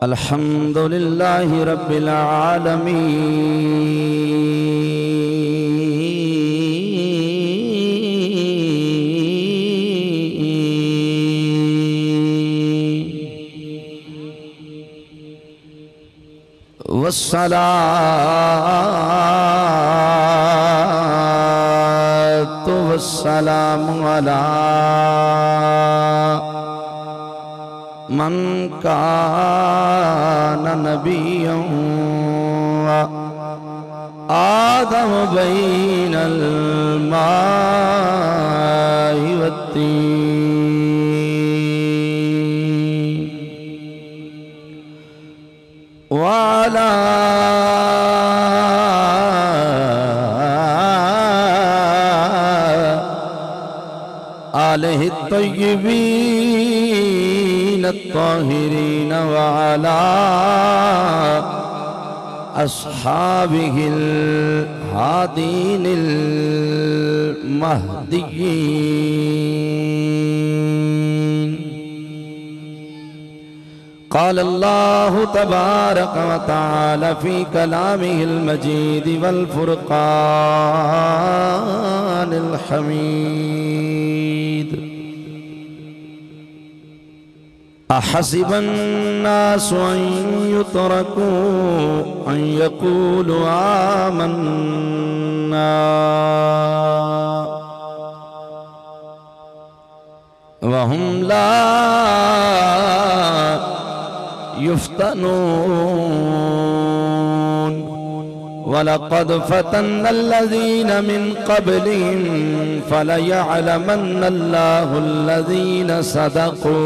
अल्हम्दुलिल्लाहि रब्बिल आलमीन वस्सलातु वस्सलामु अला मन कान नबिय्यन व आदम बैनल माइ वत्तीन व अला आलिहि तय्यबीन अत्ताहिरीन व अला अस्हाबिहिल हादीनिल महदिय्यीन क़ाल अल्लाहु तबारक व तआला फ़ी कलामिहिल मजीद वल फ़ुरक़ानिल हमीद अहसिबन नासु अन युतरकू अन यक़ूलू आमन्ना वहुम ला युफ्तनून वलक़द फ़तन्नल्लज़ीन मिन क़ब्लिहिम फ़लयअलमन्नल्लाहुल्लज़ीन सदक़ू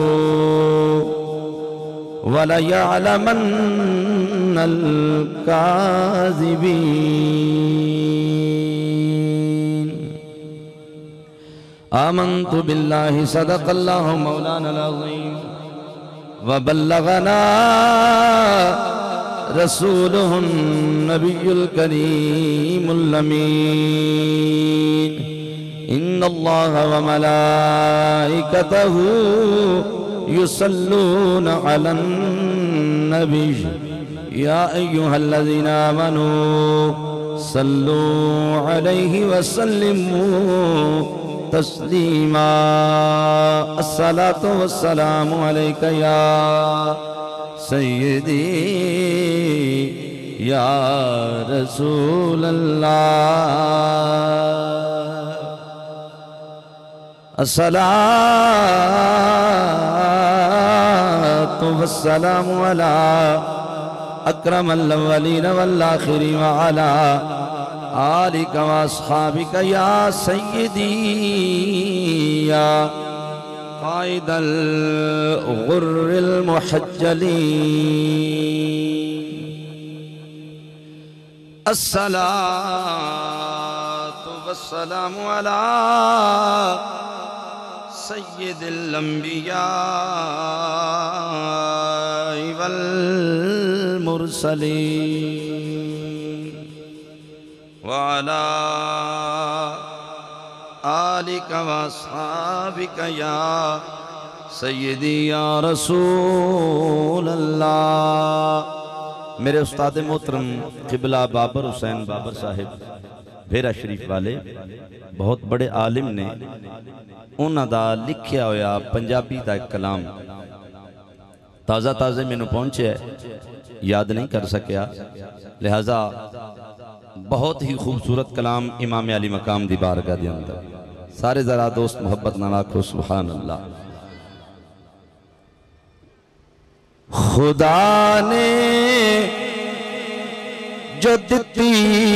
वलयअलमन्नल काज़िबीन आमन्तु बिल्लाहि सदक़ल्लाहु मौलानल अज़ीम व बल्लगना रसूलुहुन नबियुल करीमुल अमीन इन्नल्लाह व मलाइकतहु युसल्लूना अलन नबी या अय्युहल्लज़ीना आमनू सल्लू अलैहि व सल्लिमू तस्लीमा अस्सलातु वस्सलामु अलैका या सय्यदी या रसूल अल्लाह अस्सलातु वस्सलामु अला अक्रमल अव्वलीन वल आखिरीन व अला आलिका व अस्हाबिका या सय्यदी या क़ाइदल गुर्रिल मुहज्जलीन अस्सलातु वस्सलामु अला सय्यिदिल अंबिया वल मुरसलीन व अला आलिका व अस्हाबिका या सय्यदी या रसूल अल्लाह। मेरे उस्ताद मोहतरम क़िबला बाबर हुसैन बाबर साहिब भेरा शरीफ वाले बहुत बड़े आलिम ने उन्हां दा लिखिया होया पंजाबी दा एक कलाम ताज़ा ताज़े मैनू पहुंचे याद नहीं कर सकिया, लिहाजा बहुत ही खूबसूरत कलाम इमाम अली मकाम दी बारगाह दे अंदर सारे जरा दोस्त मोहब्बत नाल आखो सुभान अल्लाह। खुदा ने जो दिती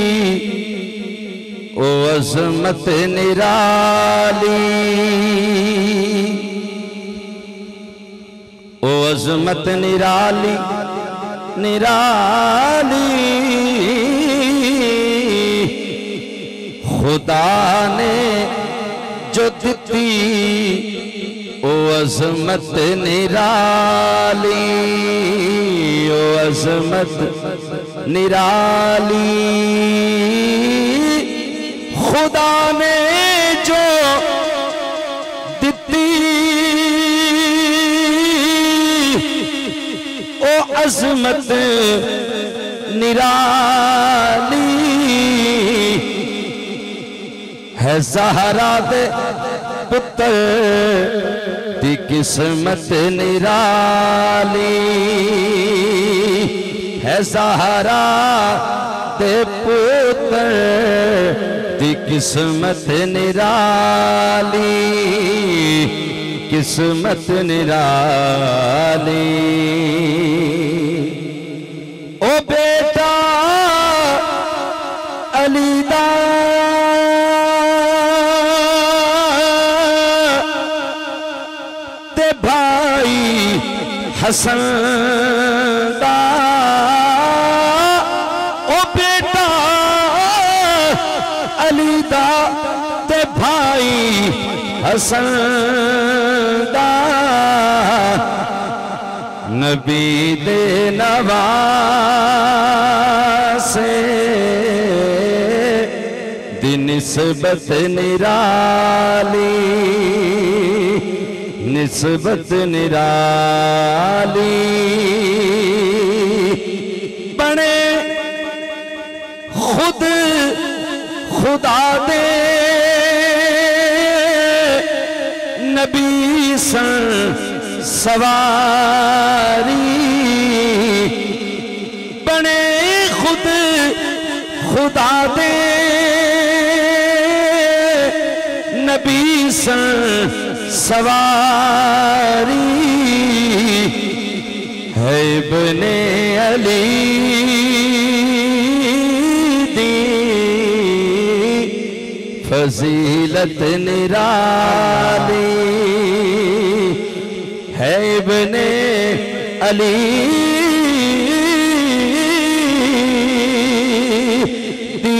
ओ अज़मत निराली, ओ अज़मत निराली निराली, खुदा ने जो दिती ओ अज़मत निराली, ओ अज़मत निराली, खुदा ने जो दिती ओ अजमत निराली है ज़हरा दे पुत्र दी किस्मत निराली है ज़हरा दे पुत्र दी किस्मत निराली किस्मत निराली ओ बेटा अली दा ते भाई हसन दा ओ बेटा अली दा ते भाई हसन दा नबी दे नवासे दी निस्बत निराली निस्बत निराली बने खुद खुदा दे नबी सन सवारी बने खुद खुदा दे नबी सन सवारी है इब्ने अली दी फजीलत निराली है इब्ने अली दी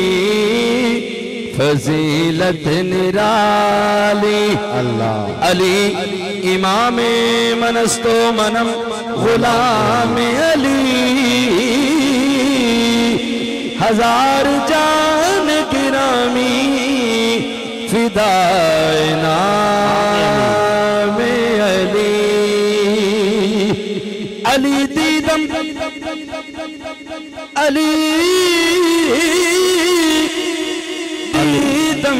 फजीलत निराली अल्लाह अली इमाम मनस्तो मनम गुलाम अली हजार जान गिरामी फिदाए नाम अली अली दीदम अली दीदम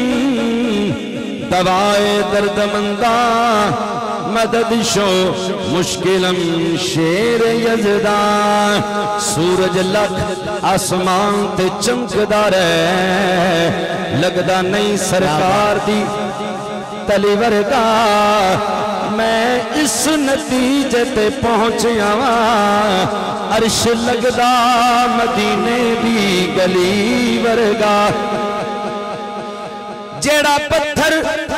दवाए दर्दमंदा मदद शो मुश्किलम शेर यजदा सूरज लख आसमान ते चमकदा रहे लगदा नहीं सरकार दी तली वर्गा मैं इस नतीजे ते पहुंचया वा अर्श लगदा मदीने दी गली वर्गा जेड़ा पत्थर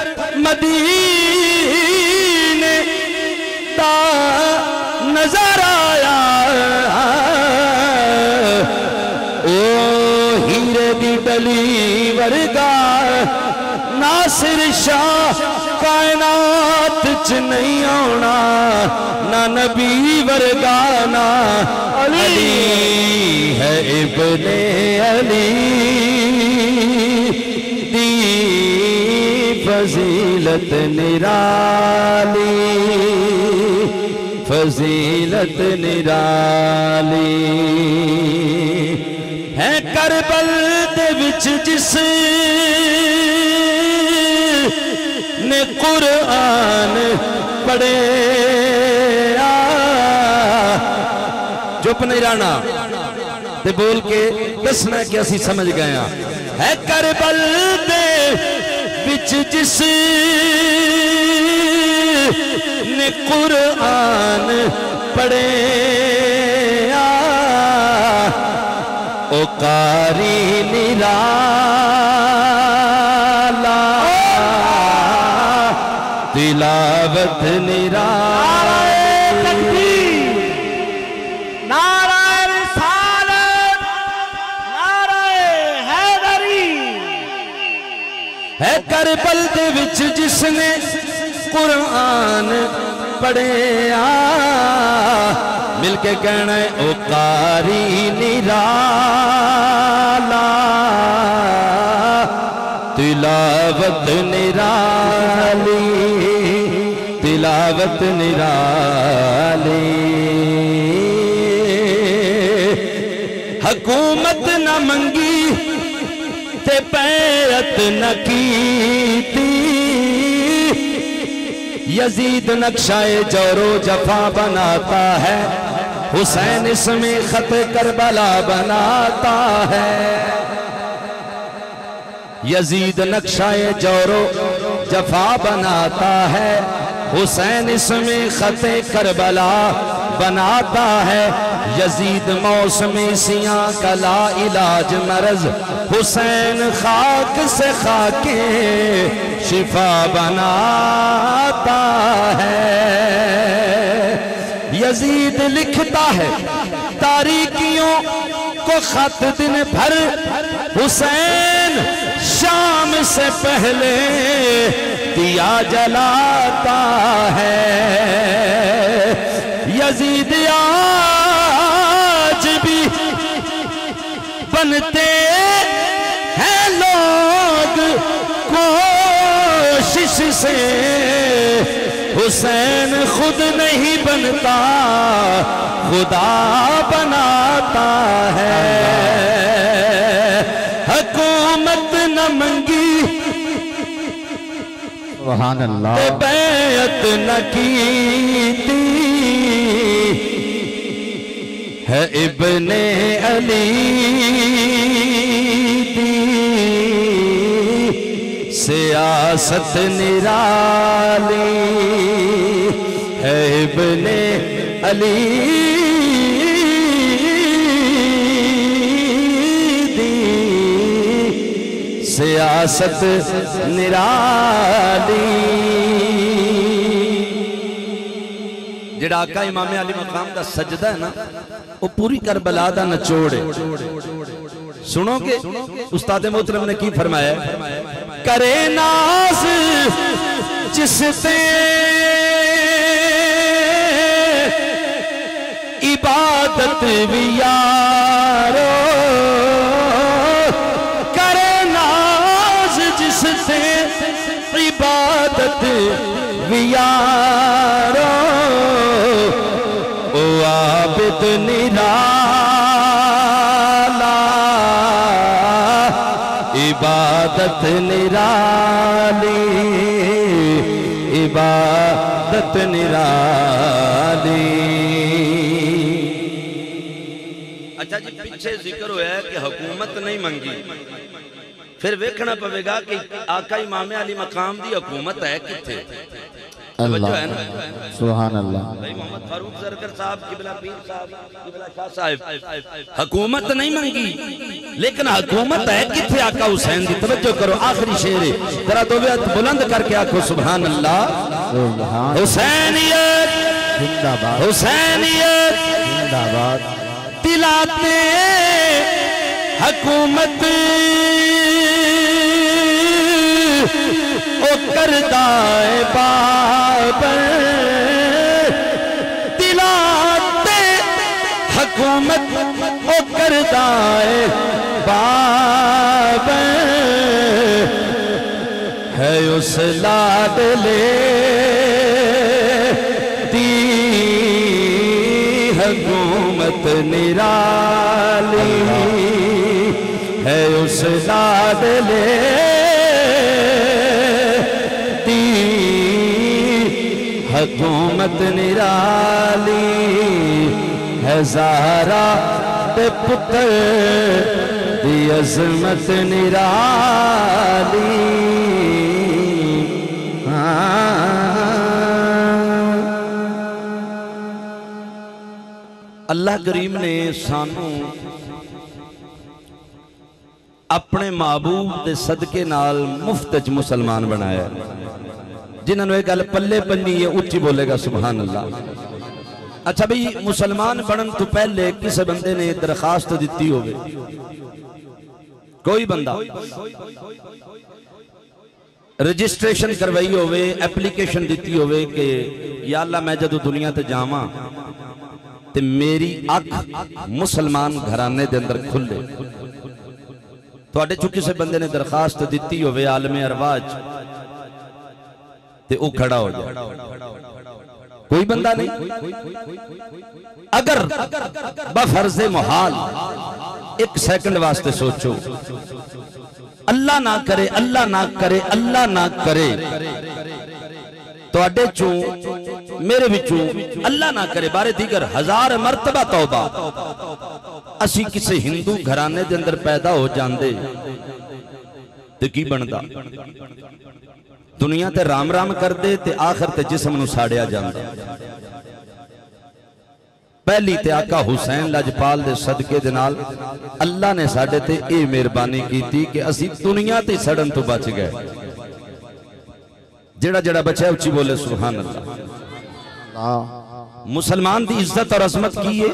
मदीने दा नजर आया ओ हीरे दी डली वर्गा नासिर शाह कायनात च नहीं आना ना नबी वर्गा ना अली है इब्ने अली दी फजीलत निराली फजीलत निराली है करबल दे विच जिस ने कुरान पढ़े चुप नहीं रहना ते बोल के दसना कि असी समझ गए है करबल दे विच जिस ने कुरान पढ़े ओ कारी निराला तिलावत निराली नाराए रिसालत नाराए हैदरी है करबल दे विच जिसने कुरान पढ़िया मिलके कहना है ओ कारी निराला तिलावत निराली तिलावत निराली हुकूमत न मंगी ते बैअत न कीती। यजीद नक्शाए जोरो जफा बनाता है, हुसैन इसमें खत करबला बनाता है। यजीद नक्शाए जोरो जफा बनाता है, हुसैन इसमें खत करबला बनाता है। यजीद मौसमी सियां का ला इलाज मरज, हुसैन खाक से खाके शिफा बनाता है। यजीद लिखता है तारीकियों को खत दिन भर, हुसैन शाम से पहले दिया जलाता है। यजीद आज भी बनते हैं लोग कोशिश से, हुसैन खुद नहीं बनता खुदा बनाता है। हुकूमत न मंगी सुभान अल्लाह, बैअत न कीती है। इब्ने अली दी सियासत निराली है। इब्ने अली सियासत निराली। जिहड़ा आका इमाम अली मकाम का सजदा है ना, वो पूरी करबला दा निचोड़ है। सुनोगे उस्ताद मोहतरम ने की फरमाया, करे नाज जिससे इबादत भी यारो, जिससे इबादत वियारो। ओ आबिद निराला, इबादत निराली, इबादत निराली। अच्छा जी, पीछे जिक्र हुआ है कि हुकूमत नहीं मंगी, फिर देखना पड़ेगा कि आका इमाम अली मकाम दी हुकूमत है किथे। अल्लाह है ना, सुभान अल्लाह। भाई मोहम्मद फारूक सरकर साहब, किबला पीर साहब, किबला शाह साहब, हुकूमत नहीं मंगी लेकिन हुकूमत है किथे आका हुसैन दी। तवज्जो करो, आखिरी शेर है, जरा दो हाथ बुलंद करके आखो सुभान अल्लाह। हुसैनियत जिंदाबाद, हुसैनियत जिंदाबाद। दिलाते हुकूमत ओ करदाए बाबर, दिलाते हुकूमत ओ करदाए बाबर है। उस लाडले दी हुकूमत निराली है। उस लाडले हुकूमत निराली है। ज़हरा ते पुत्र दी अज़मत निराली। अल्लाह करीम ने सानू अपने महबूब के सदके नाल मुफ्त च मुसलमान बनाया। जिन्होंने एक गल पल्ले पन्नी है, उच्ची बोलेगा सुभान अल्लाह। अच्छा भाई, मुसलमान बनने तो पहले किसी बंदे ने दरखास्त दी होवे, कोई बंदा रजिस्ट्रेशन करवाई होवे, एप्लीकेशन दी होवे कि या अल्लाह मैं जदों दुनिया ते जावां ते मेरी अख मुसलमान घराने दे अंदर खुले। तुहाडे चों किसी बंदे ने दरखास्त दी होवे आलमे अरवाज ते वो खड़ा हो जाए, कोई बंदा नहीं। अगर बफर्ज़े मुहाल एक सेकंड वास्ते सोचो, अल्लाह ना करे, अल्लाह ना करे, अल्लाह ना करे तुहाडे चों मेरे विचों अल्लाह ना करे बारे दीगर 1000 मरतबा तौबा असी किसी हिंदू घराने दे अंदर पैदा हो जांदे ते की बनदा? दुनिया ते राम राम करदे ते आखिर ते जिस्म नूं साड़िया जांदा। पहली ते आका हुसैन लजपाल दे सदके दे नाल अल्लाह ने साडे ते ये मेहरबानी कीती कि असी दुनिया ते सड़न तो बच गए। जेड़ा जेड़ा बचा उच्ची बोले सुभान अल्लाह। मुसलमान की इज्जत और अजमत की है,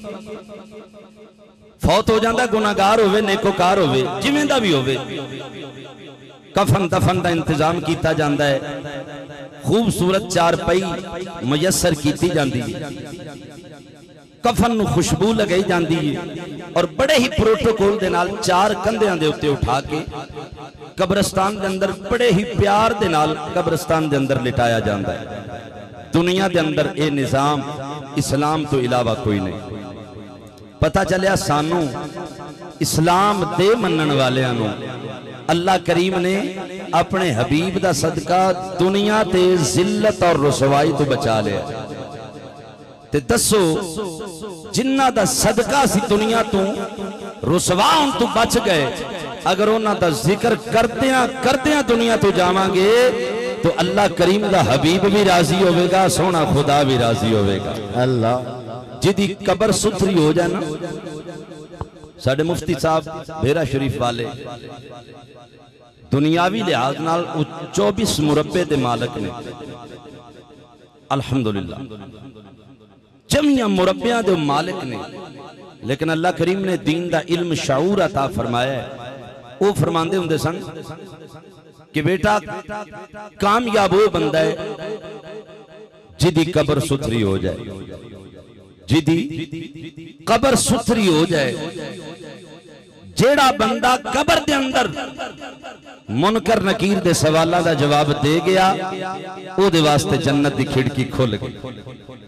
फौत हो जाता गुनाहगार होवे नेकोकार होवे जिवें दा भी होवे, कफन दफन का इंतजाम किया जाता है, खूबसूरत चारपाई मुयसर की जाती है, कफन नूं खुशबू लगाई जाती है और बड़े ही प्रोटोकॉल दे नाल 4 कंधियां दे उत्ते उठा के कब्रिस्तान के अंदर बड़े ही प्यार दे नाल कब्रिस्तान के अंदर लिटाया जाता है। दुनिया के अंदर ये निजाम इस्लाम तो इलावा कोई नहीं। पता चलिया सानू इस्लाम दे मनन वालियां नूं अल्लाह करीम ने अपने हबीब दा सदका दुनिया ते जिल्लत और रुसवाई तो बचा लिया। ते दसो जिन्ना दा सदका सी दुनिया तो रुसवा होण तो बच गए, अगर उन्हां दा जिक्र करदियां करदियां दुनिया तो जावांगे तो अल्लाह करीम दा हबीब भी राजी होवेगा, सोना खुदा भी राजी होवेगा। अल्लाह जिदी कब्र सुथरी हो जाए ना, साडे मुफ्ती साहब भेरा शरीफ वाले दुनियावी लिहाज नाल 24 मुरब्बे दे मालिक ने, अल्हम्दुलिल्लाह जमिया मुरब्बियां दे मालिक ने, लेकिन अल्लाह करीम ने दीन दा इल्म शाऊर अता फरमाया है। वो फरमांदे हुंदे सन कि बेटा कामयाब वो बंदा है जिदी कब्र सुथरी हो जाए, जिदी कब्र सुथरी हो जाए। जेड़ा बंदा कब्र दे अंदर मुनकर नकीर दे सवालों का जवाब दे गया, ओदे वास्ते जन्नत दी खिड़की खुल गई।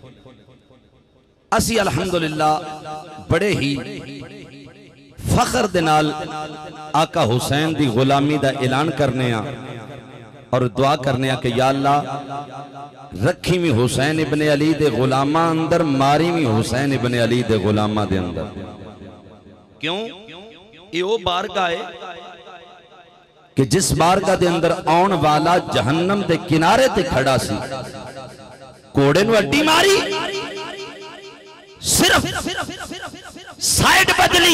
असी अल्हम्दुलिल्लाह बड़े ही फखर दे नाल आका हुसैन दी गुलामी दा ऐलान करने और दुआ करने कि या अल्लाह रखी भी हुसैन इब्ने अली दे गुलामा अंदर, मारी भी हुसैन इब्ने अली दे गुलामा दे अंदर। क्यों? ये वो बारगाह है कि जिस बारगाह दे अंदर आउण वाला जहन्नम दे किनारे ते खड़ा सी, घोड़े नूं अड्डी मारी, सिर्फ साइड बदली,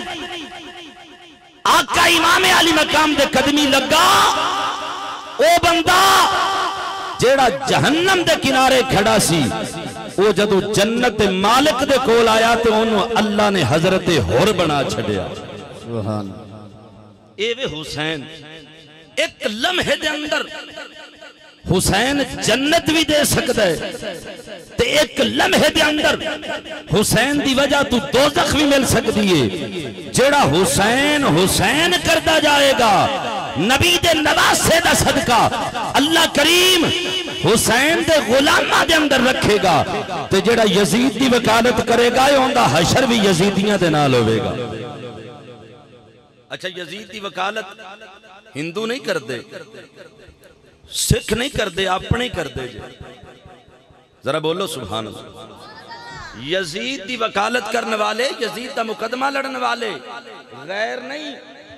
आका इमाम अली मकाम दे कदमी लगा, ओ बंदा जेड़ा जहन्नम दे किनारे खड़ा सी, वो जदों जन्नत दे मालिक दे कोल आया तो उन्होंने अल्लाह ने हजरत होर बना छड़िया। सुभान एवे हुसैन एक लम्हे दे अंदर हुसैन जन्नत भी दे सकता है ते एक लम्हे दे अंदर हुसैन दी वजह तो दोज़ख भी मिल सकती है। जेड़ा हुसैन हुसैन करता जाएगा, नबी दे नवासे दा सदका अल्लाह करीम हुसैन दे गुलामा दे अंदर रखेगा, ते जेड़ा यजीद दी वकालत करेगा उनका हशर भी यजीदियां दे नाल होवेगा। अच्छा, यजीद दी वकालत हिंदू नहीं करते, सिख नहीं करते, अपने करते। जरा बोलो सुभान अल्लाह। यजीद दी वकालत करने वाले, यजीद का मुकदमा लड़ने वाले गैर नहीं,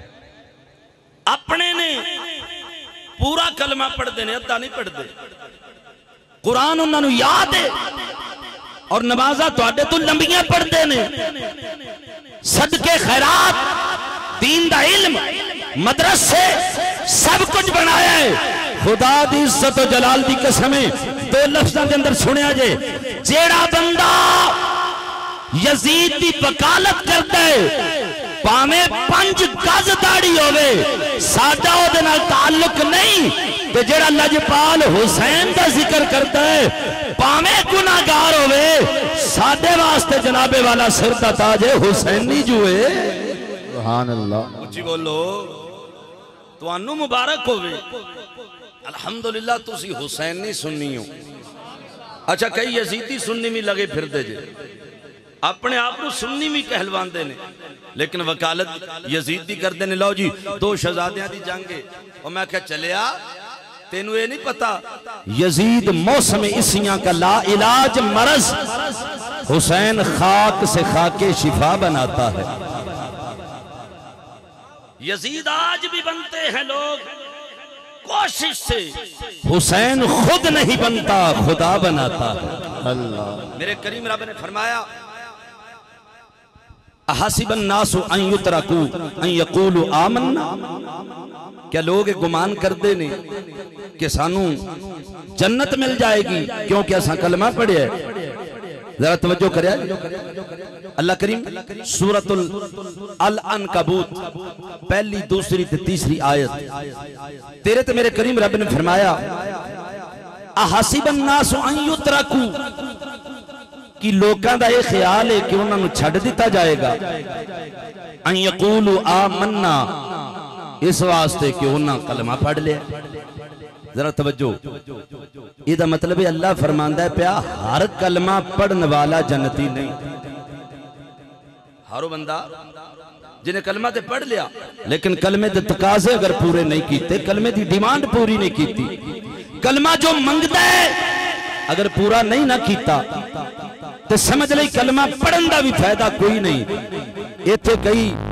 अपने ने पूरा कलमा पढ़ते ने, अद्धा नहीं पढ़ते। कुरान उन्होंने याद है और नमाजा तुहाडे तो लंबियां पढ़ते ने। सदके खैरात, दीन दा इल्म, मदरसे सब कुछ बनाया है। खुदा दी इज्जत और जलाल दी कसम दो लफ्ज़ों के अंदर सुनिया जे, जेड़ा बंदा यजीद दी वकालत करता है भावें 5 गज दाढ़ी होवे, साडा ओदे नाल ताल्लुक नहीं। ते जेड़ा लजपाल हुसैन दा जिक्र करता है भावें गुनाहगार होवे, साडे वास्ते जनाबे वाला सिर दा ताज है, हुसैनी जुए। सुभान अल्लाह। उच्ची बोलो, तुहानू मुबारक होवे। अल्हम्दुलिल्लाह तुसी हुसैनी सुन्नी हो। अच्छा, कई यजीदी सुन्नी भी लगे फिरदे जे, अपने आप को सुन्नी भी कहलवाते ने, लेकिन वकालत यजीद दी करते ने। लो जी 2 शहजादियां दी जंग है, और मैं क्या चलिया तेनू ये नहीं पता यजीद मौसम इसियां का ला इलाज मरज, हुसैन खाक से खाके शिफा बनाता है। यजीद आज भी बनते हैं लोग कोशिश से, हुसैन खुद नहीं बनता, खुदा बनाता है। अल्लाह। मेरे करीम रब ने फरमाया अहसिबन नासु अन युतरकू अन यकूलु आमन्ना, क्या लोग गुमान करते ने कि सानू जन्नत मिल जाएगी क्योंकि असा कलमा पढ़िया है। जरा तवज्जो करिया, अल्लाह करीम सूरतुल अल अनकबूत पहली दूसरी ते तीसरी आयत तेरे ते मेरे करीम रब ने फरमाया अहसिबन नासु अन युतरकू, कि लोगों का यह ख्याल है कि उन्होंने छड़ दिता जाएगा, अन यकूलु आमन्ना, इस वास्ते कि उन्होंने कलमा पढ़ लिया। जरा तवज्जो, इसका मतलब है अल्लाह फरमांदा है पिया हर कलमा पढ़ने वाला जन्नती नहीं। हर बंदा जिन्हें कलमा ते पढ़ लिया लेकिन कलमे के तकाजे अगर पूरे नहीं किए, कलमे की डिमांड पूरी नहीं की, कलमा जो मंगता है अगर पूरा नहीं ना किया तो समझ ली कलमा पढ़न का भी फायदा कोई नहीं। इत्थे कई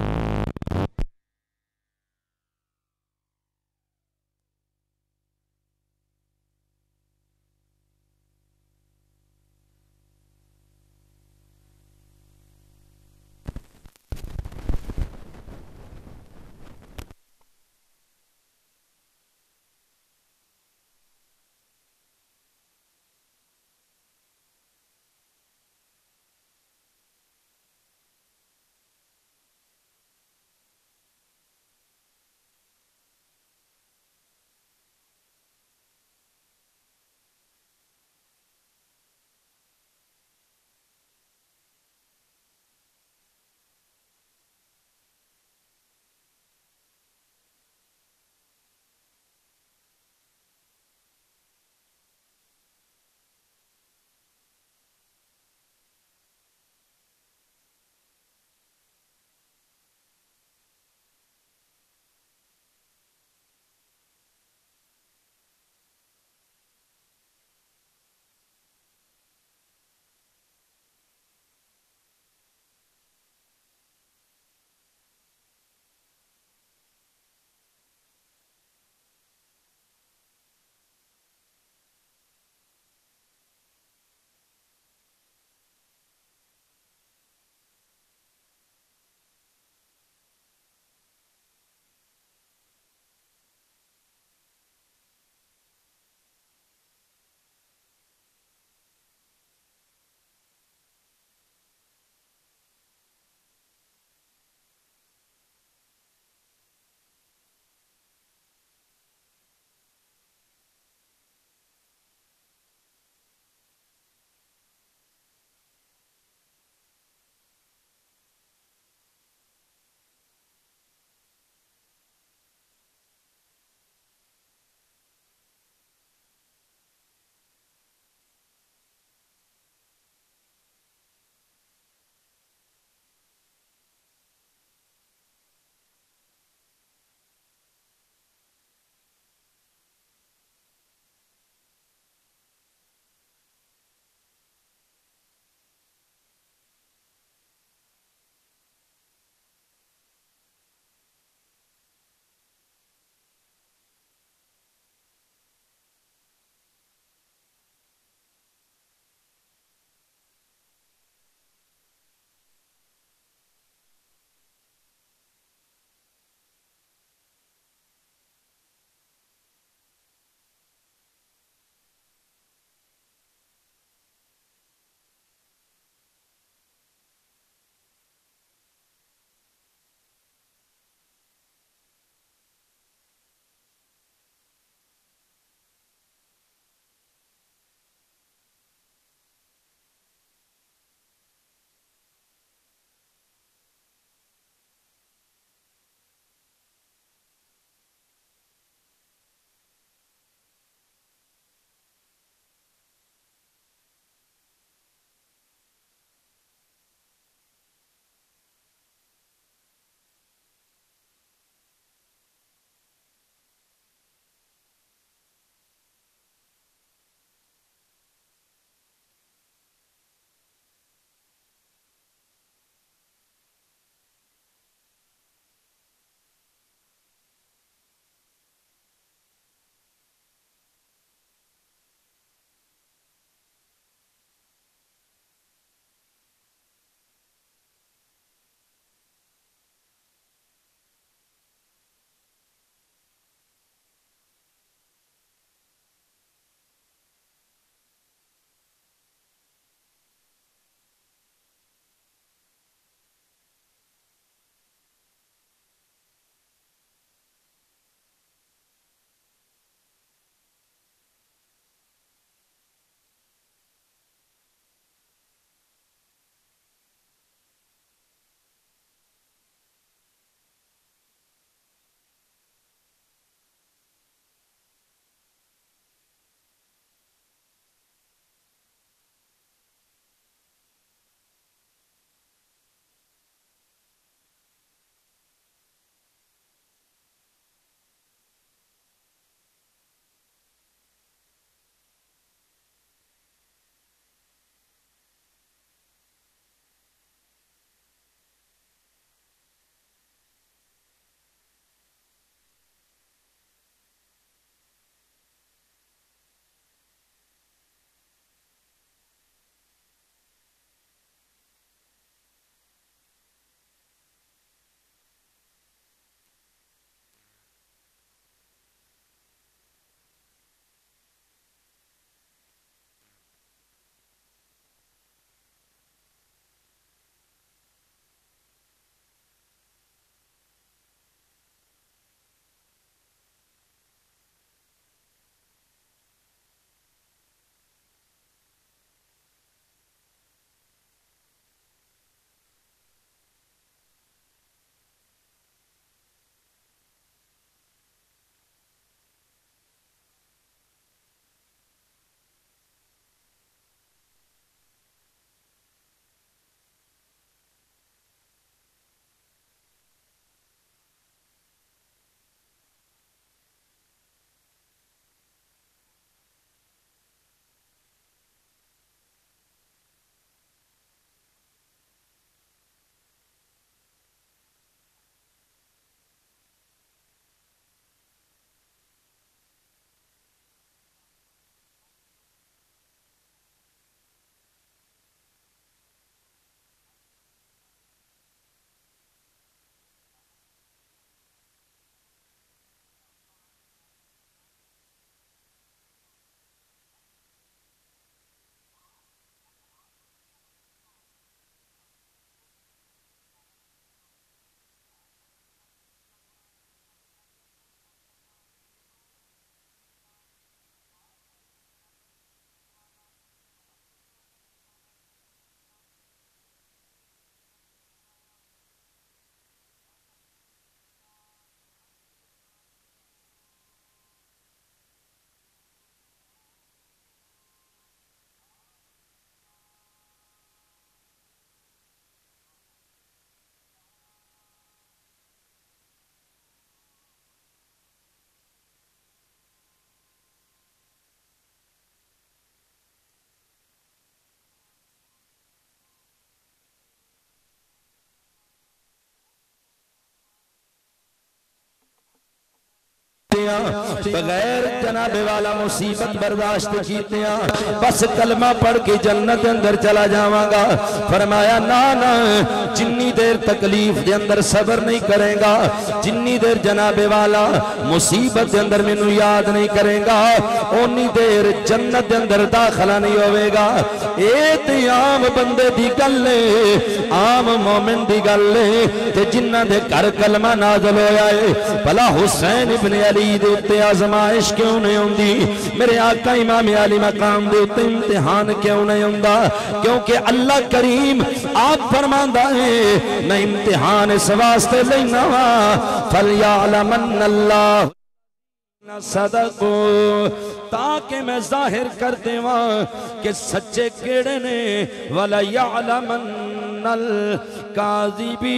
बगैर जनाबे वाला मुसीबत बर्दाश्त कीते बस कलमा पढ़ के जन्नत अंदर चला जावांगा। फरमाया ना ना, जिन्नी देर तकलीफ के अंदर सबर नहीं करेगा, जिन्नी देर जनाबे वाला मुसीबत के अंदर मैनू याद नहीं करेगा, उन्नी देर जन्नत के अंदर दाखला नहीं होवेगा। ये तो आम बंदे दी गल है, आम मोमिन दी गल है ते जिन्हां दे घर कलमा नाज़िल होया है। भला हुसैन इब्ने अली दे उत्ते आज़माइश क्यों नहीं होंदी? मेरे आका इमाम अली मकाम दे उत्ते इम्तिहान क्यों नहीं होंदा? क्योंकि अल्लाह करीम आप फरमांदा है मैं इम्तिहान इस वास्ते लेना वा फलयालमन अल्लाह सदको, ताकि मैं जाहिर कर देवा कि सच्चे केड़े ने, वला यालमन्नल काज़िबीन,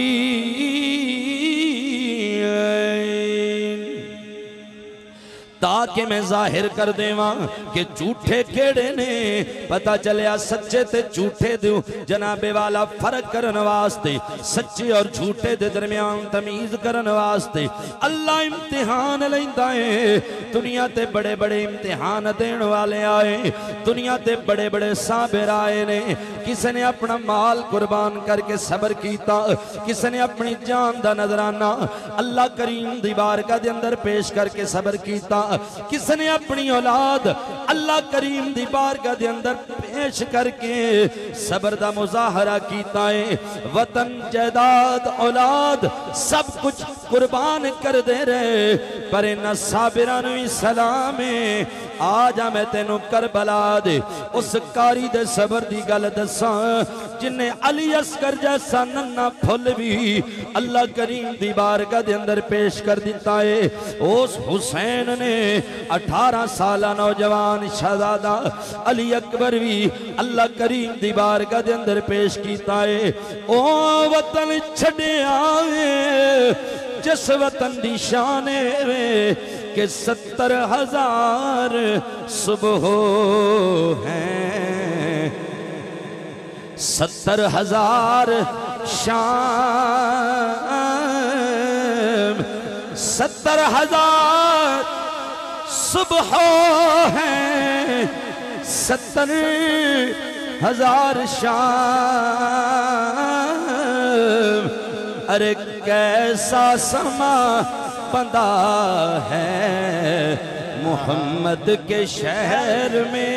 ताकि मैं जाहिर कर देवा कि झूठे केड़े ने। पता चलिया सच्चे ते झूठे दे जनाबे वाला फर्क करने वास्ते, सच्चे और झूठे दे दरमियान तमीज करने वास्ते अल्लाह इम्तिहान लैंदा है। दुनिया ते बड़े बड़े इम्तिहान देने वाले आए, दुनिया ते बड़े बड़े साबिर आए ने। किसी ने अपना माल कुर्बान करके सबर कीता, किसी ने अपनी जान दा नजराना अल्लाह करीम दी बारगाह दे अंदर पेश करके सबर कीता, किसी ने अपनी औलाद अल्लाह करीम दी बारगाह दे अंदर पेश करके सबर दा मुजाहरा कीता है। वतन जायदाद औलाद सब कुछ कुर्बान कर दे रहे, पर इन्हां साबिरां नूं सलाम है। आ जा मैं तेनू करबला दे उस कारी दे सबर दी गल दसां, जिन्हें अली असगर जैसा नन्ना फुल भी अल्लाह करीम दी बारगाह दे अंदर पेश कर दिता है। उस हुसैन ने 18 साल नौजवान शहजादा अली अकबर भी अल्लाह करीम दी बारगाह दे अंदर पेश कीता है। ओ वतन छड्या जिस वतन दी शान वे कि 70,000 सुबह हैं, 70,000 शाम, 70,000 सुबह हैं, 70,000 शाम। अरे कैसा समा बंदा है मोहम्मद के शहर में,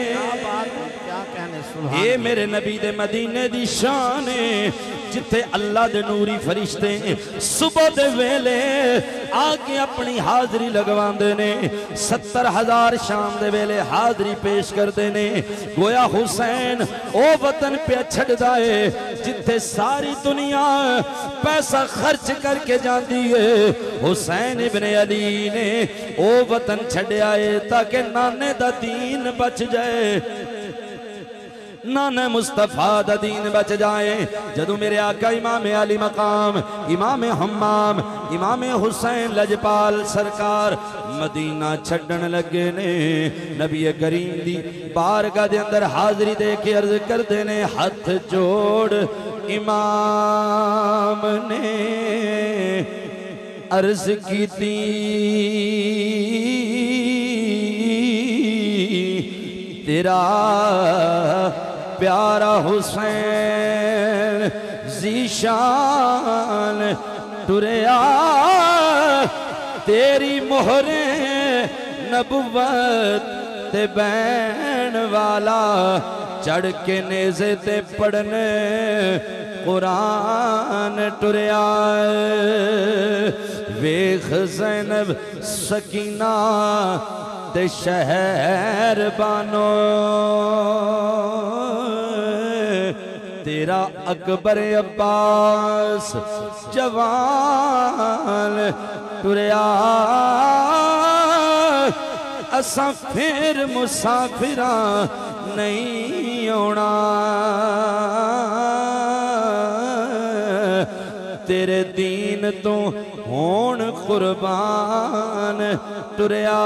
ये मेरे नबी दे मदीने दी शान है, जिथे अल्लाह दे नूरी फरिश्ते सुबह दे वेले आके अपनी हाजरी लगवांदे ने, 70,000 शाम दे वेले हाजरी पेश करते ने। गोया हुसैन ओ वतन पे छड़दा है जिथे सारी दुनिया पैसा खर्च करके जाती है। हुसैन इब्ने अली ने ओ वतन छड़या है ताकि नाने दा दीन बच जाए, नाना मुस्तफा दा दीन बच जाए। जदों मेरे आका इमाम अली मकाम, इमाम हम्माम, इमाम हुसैन लजपाल सरकार मदीना छड्डन लगे ने, नबी करीम दी बारगाह दे अंदर हाजरी दे के अर्ज करते ने, हाथ जोड़ इमाम ने अर्ज कीती तेरा प्यारा हुसैन ज़ीशान टुरया, तेरी मोहरे नबुवत ते बैन वाला चढ़ के नेज़े ते पढ़ने कुरान टुरया। वेख ज़ैनब सकीना ते शहर बानो, तेरा अकबर अब्बास जवान टुरया। असा फिर मुसाफिरा नहीं आना, तेरे दीन तो होण कुर्बान टुरया।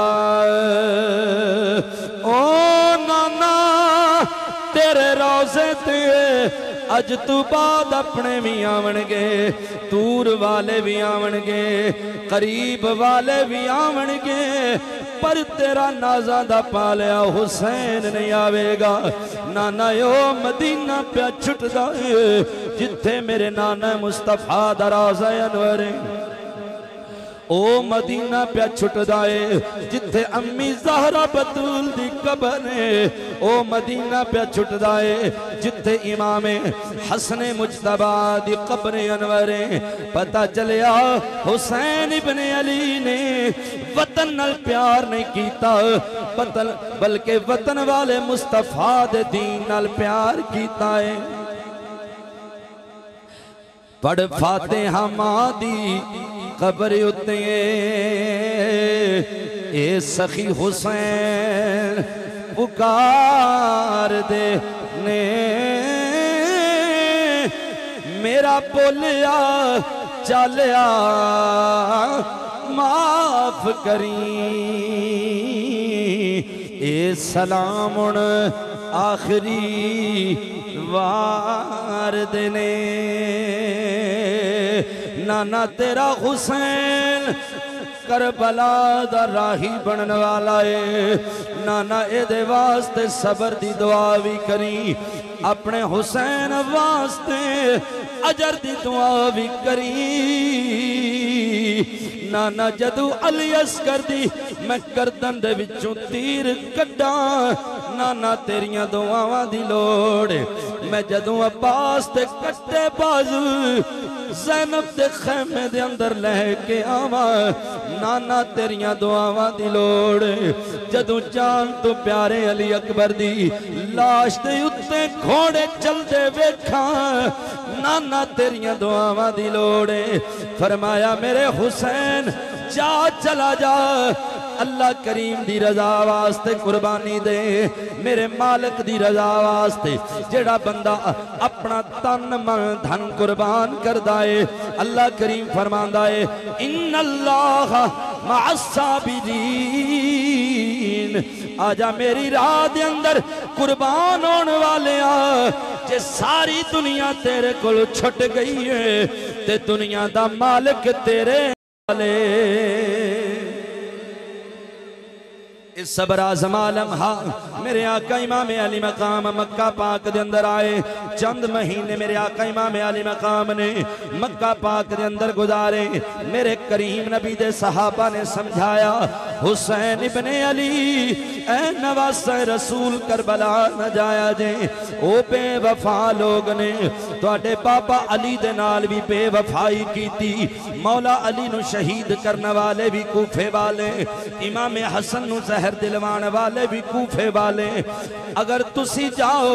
ओ नाना तेरे रोज़े ते अज तू बाद अपने भी आवणगे, दूर वाले भी आवणगे, करीब वाले भी आवणगे, पर तेरा नाजा दा पालिया हुसैन नहीं आवेगा। नाना यो मदीना प्या छुटदा है जिथे मेरे नाना मुस्तफा दा राज़ा अनवर है। ओ मदीना प्या छुटदा है जिथे अम्मी ज़हरा बतूल दी कबर है। ओ मदीना प्या छुटदा है जिथे इमामे हसन मुजतबा दी कब्र अनवर है। पता चलिया हुसैन इब्ने अली ने वतन नाल प्यार नहीं कीता, बल्कि वतन वाले मुस्तफा दे दीन नाल प्यार कीता है। पढ़ फातिहा मां दी कब्र उत्ते ए सखी हुसैन पुकार दे ने, मेरा बोलिया चलिया माफ करी, ए सलाम हुण आखिरी वार देने। नाना तेरा हुसैन करबला दा राही बनने वाला है। नाना एदे वास्ते सबर दी दुआ भी करी, अपने हुसैन वास्ते अजर दी दुआ भी करी। नाना जदू अली असगर दी मैं गर्दन दे विचों तीर कड्डा, नाना तेरिया दुआवां दी लोड़। मैं जदू अब्बास ते कट्टे बाजू ज़ैनब दे खैमे दे अंदर लैके आवा, नाना तेरिया दुआवां दी लोड़। जदू जान तो प्यारे अली अकबर दी लाश दे उत्ते घोड़े चलदे वेखा, नाना तेरिया दुआवां दी लोड़। फरमाया मेरे हुसैन जा चला जा, अल्लाह करीम दी रजा वास्ते कुर्बानी दे, मेरे मालिक दी रजा वास्ते। जेड़ा बंदा अपना तन मन धन कुर्बान करदा है, अल्लाह करीम फरमांदा है इन्नल्लाह मअस्साबिरीन। आजा मेरी राह दे अंदर कुर्बान होने वाले आ, जे सारी दुनिया तेरे कोल छुट गई है ते दुनिया दा मालिक तेरे वाले। इस सबर आज़म आलम हा मेरे आका इमाम अली मकाम मक्का पाक दे अंदर आए। चंद महीने मेरे आका इमाम अली मकाम ने मक्का पाक दे अंदर गुजारे। मेरे करीम नबी दे सहाबा ने समझाया हुसैन इब्ने अली ऐ नवासे रसूल करबला न जाया जे, ओ बेवफा लोग ने तुहाडे बाबा अली दे नाल भी बेवफाई कीती। मौला अली नु शहीद करने वाले भी कूफे वाले, इमाम हसन नु जहर दिलवाने वाले भी कूफे वाले। अगर तुसी जाओ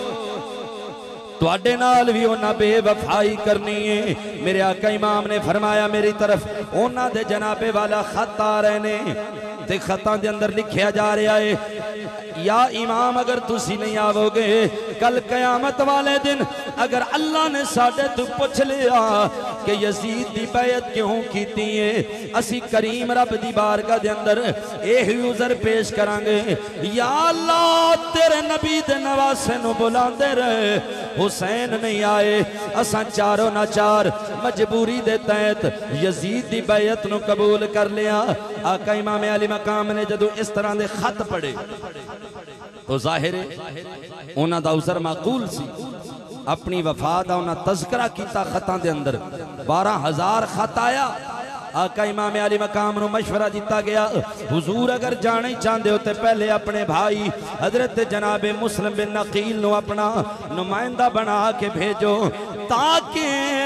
तुहाडे नाल भी उन्हां बेवफाई करनी है। मेरे आका इमाम ने फरमाया मेरी तरफ उन्हां दे जनाबे वाला खत आ रहे ने ते खतां दे अंदर लिखिया जा रहा है या इमाम अगर तुसी नहीं आवोगे कल कयामत वाले दिन अगर अल्लाह ने साडे तो पूछ लिया कि यजीद दी बैत क्यों कीती है, असी करीम रब दी बारगाह दे अंदर यही उज़र पेश करांगे या अल्लाह तेरे नबी दे नवासे नु बुलांदे रहे, हुसैन नहीं आए, असां चारों ना चार मजबूरी दे तहत यजीद दी बैत नु कबूल कर लिया। आका इमाम अली मकाम ने जदों इस तरह दे खत पढ़े तो जाहिर है उन्हां दा उज़र माकूल सी। अपनी वफा दा उन्हां तज़किरा कीता खतां दे अंदर 12,000 खत आया। आका इमाम अली मकाम नु मशवरा दिता गया हुजूर अगर जाना ही चाहते हो तो पहले अपने भाई हजरत जनाबे मुस्लिम बिन नकील नु अपना नुमाइंदा बना के भेजो, ताकि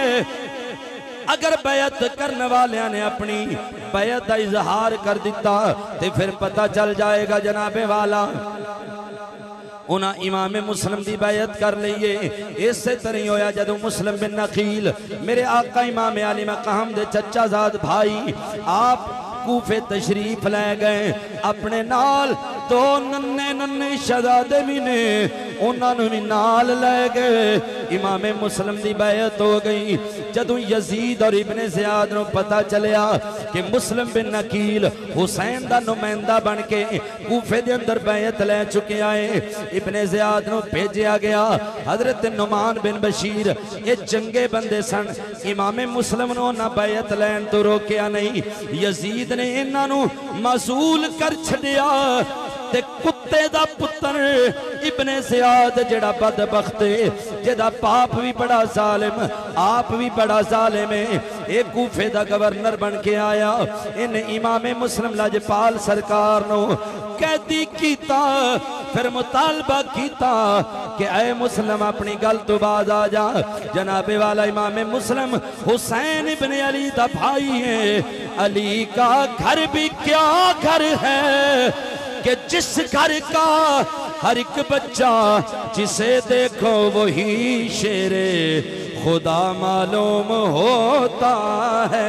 अगर बैत करने वाले ने अपनी बैत का इजहार कर दिता तो फिर पता चल जाएगा जनाबे वाला उन्हें इमाम मुस्लिम की बैत कर लीए। इस तरह होया जदों मुस्लिम बिन नकील मेरे आका इमाम अली मकाम दे चचाजाद भाई आप कूफे तशरीफ लै गए, अपने नाल दो नन्हे नन्हे शहजादे भी ने उन्होंने भी नाल लै गए। इमामे मुस्लिम की बैयत हो गई। जदों यजीद और इब्ने ज़ियाद नूं पता चलिया कि मुस्लिम बिन नकील हुसैन दा नुमाइंदा बन के कूफे दे अंदर बैयत लै चुके आए, इब्ने ज़ियाद नूं भेजा गया। हजरत नुमान बिन बशीर ये चंगे बंदे सन, इमामे मुस्लिम नूं ना बैयत लैन तो रोकिया नहीं। यजीद ने इन्हां नूं मसूल कर छड़िया ते कुत्ते दा पुत्र इब्ने ज़ियाद जेड़ा बदबख्त जेदा बाप भी बड़ा जालिम आप भी बड़ा जालिम है, एक कूफे दा गवर्नर बन के आया। इन इमामे मुस्लिम लजपाल सरकार नो कैदी कीता, फिर मुतालबा कीता कि ऐ मुस्लिम अपनी गल तो बाज आ जा। जनाबे वाला इमामे मुस्लिम हुसैन इब्ने अली दा भाई है। अली का घर भी क्या घर है कि जिस घर का हर एक बच्चा जिसे देखो वही शेरे खुदा मालूम होता है।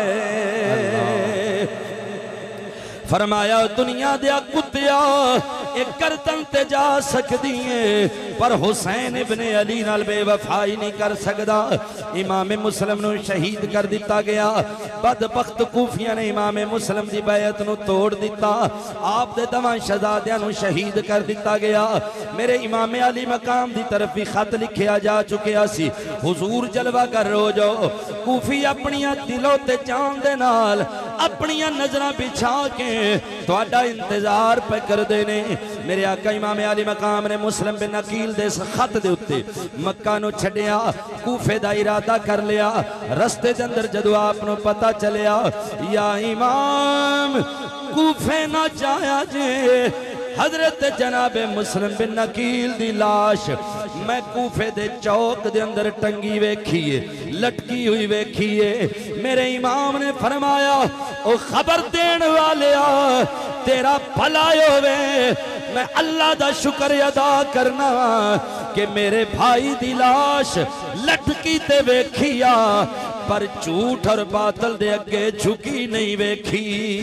फरमाया दुनिया दिया कुत्तिया एक गर्दन ते जा सकती है पर हुसैन इब्ने अली नाल बेवफाई नहीं कर सकता। इमाम मुस्लिम नूं शहीद कर दिता गया। बदबख्त कूफिया ने इमाम मुस्लिम की बैयत नूं तोड़ दिता। आप दे दवां शहजादियां नूं शहीद कर दिता गया। मेरे इमाम अली मकाम की तरफ भी खत लिखिया जा चुकिया सी, हुजूर जलवा कर रो जाओ। कूफी अपनिया दिलों ते जान दे नाल अपनिया नजरां बिछा के तुहाडा इंतजार पे करदे ने। मेरे आका इमाम अली मकाम ने मुस्लिम बिन अकील दे इस खत दे उत्ते मक्का नूं छड्डिया, कूफे दा इरादा कर लिया। रस्ते दे अंदर जदों आप नूं पता चलिया या इमाम कूफे ना जाया जे, हजरत जनाबे मुस्लिम बिन नकील दी लाश मैं कूफे दे चौक दे अंदर टंगी वेखीए, लटकी हुई वेखीए। मेरे इमाम ने फरमाया ओ खबर देन वाले तेरा भला होवे, मैं अल्लाह दा शुक्र अदा करना कि मेरे भाई दी लाश लटकी ते वेखिया पर झूठ और बातल दे अगे झुकी नहीं वेखी।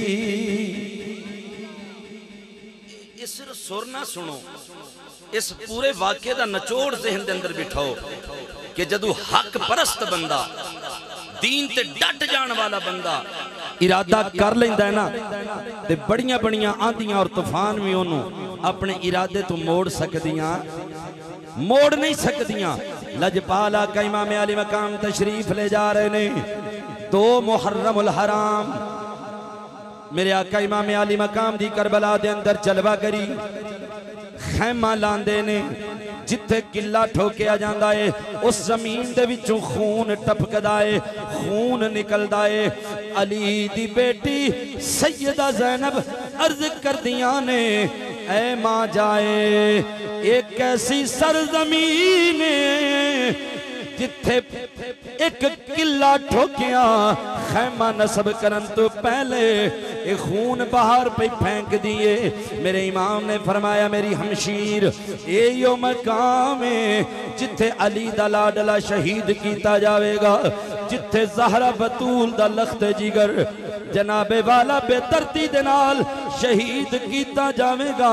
इस सुर ना सुनो, इस पूरे वाक्य का नचोड़ ज़हन दे अंदर बिठाओ कि जदू हक परस्त बंदा दीन ते डट जान वाला बंदा इरादा कर लेंदा है ना ते बड़ियां बड़ियां आंधियां और तूफान भी उन्होंने अपने इरादे तो मोड़ सकदियां, मोड़ नहीं सकदियां। लजपाल आका इमाम अली मकाम तशरीफ ले जा रहे ने। 2 मुहर्रमुल हराम मेरे आका इमाम अली मकाम दी करबला दे अंदर जलवा करी खैमा लांदे ने। जिथे किला ठोकिया जाता है उस जमीन दे विचों खून टपकदा है, खून निकलदा है। अली दी बेटी सैयदा ज़ैनब अर्ज करदियां ने ऐ मां जाए एक ऐसी सरजमीन जिथे एक किला ठोकिया खैमा नसब करन तो पहले एक खून बाहर पे फेंक दिए। मेरे इमाम ने फरमाया मेरी हमशीर ये यो मकाम है जिथे अली दा लाडला शहीद किया जाएगा, जिथे ज़हरा बतूल दा लख्त जिगर जनाबे वाला बेदर्दी दे नाल शहीद किया जाएगा।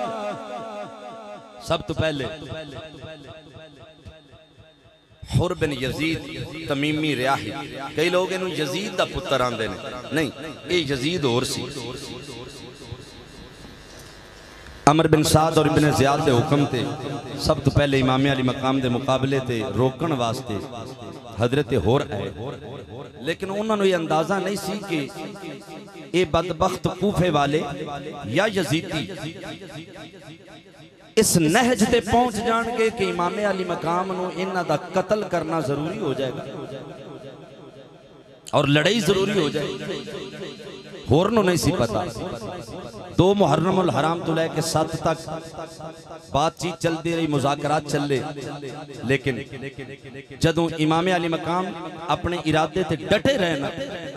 सब तो पहले हुर बिन यजीद तमीमी रियाही, कई लोग इन्हू यजीद दा पुत्र आंदे ने, नहीं ये यजीद होर सी। अमर बिन साद और इब्ने ज़ियाद दे हुक्म ते सब तो पहले इमाम अली मकाम दे मुकाबले ते रोकन वास्ते हजरत होर आए, लेकिन उन्होंने ये अंदाजा नहीं सी कि ये बदबख्त कूफे वाले या यजीदी इस नहज ते पहुंच जाएंगे कि इमाम अली मकाम नूं इन्हां दा कत्ल करना जरूरी हो जाएगा और लड़ाई जरूरी हो जाएगी। होर नूं नहीं सी पता। 2 मुहर्रमुल हराम तो लेके 7 तक बातचीत चलती रही, मुज़ाकरात चले, लेकिन जदों इमाम अली मकाम अपने इरादे ते डटे रहे ना,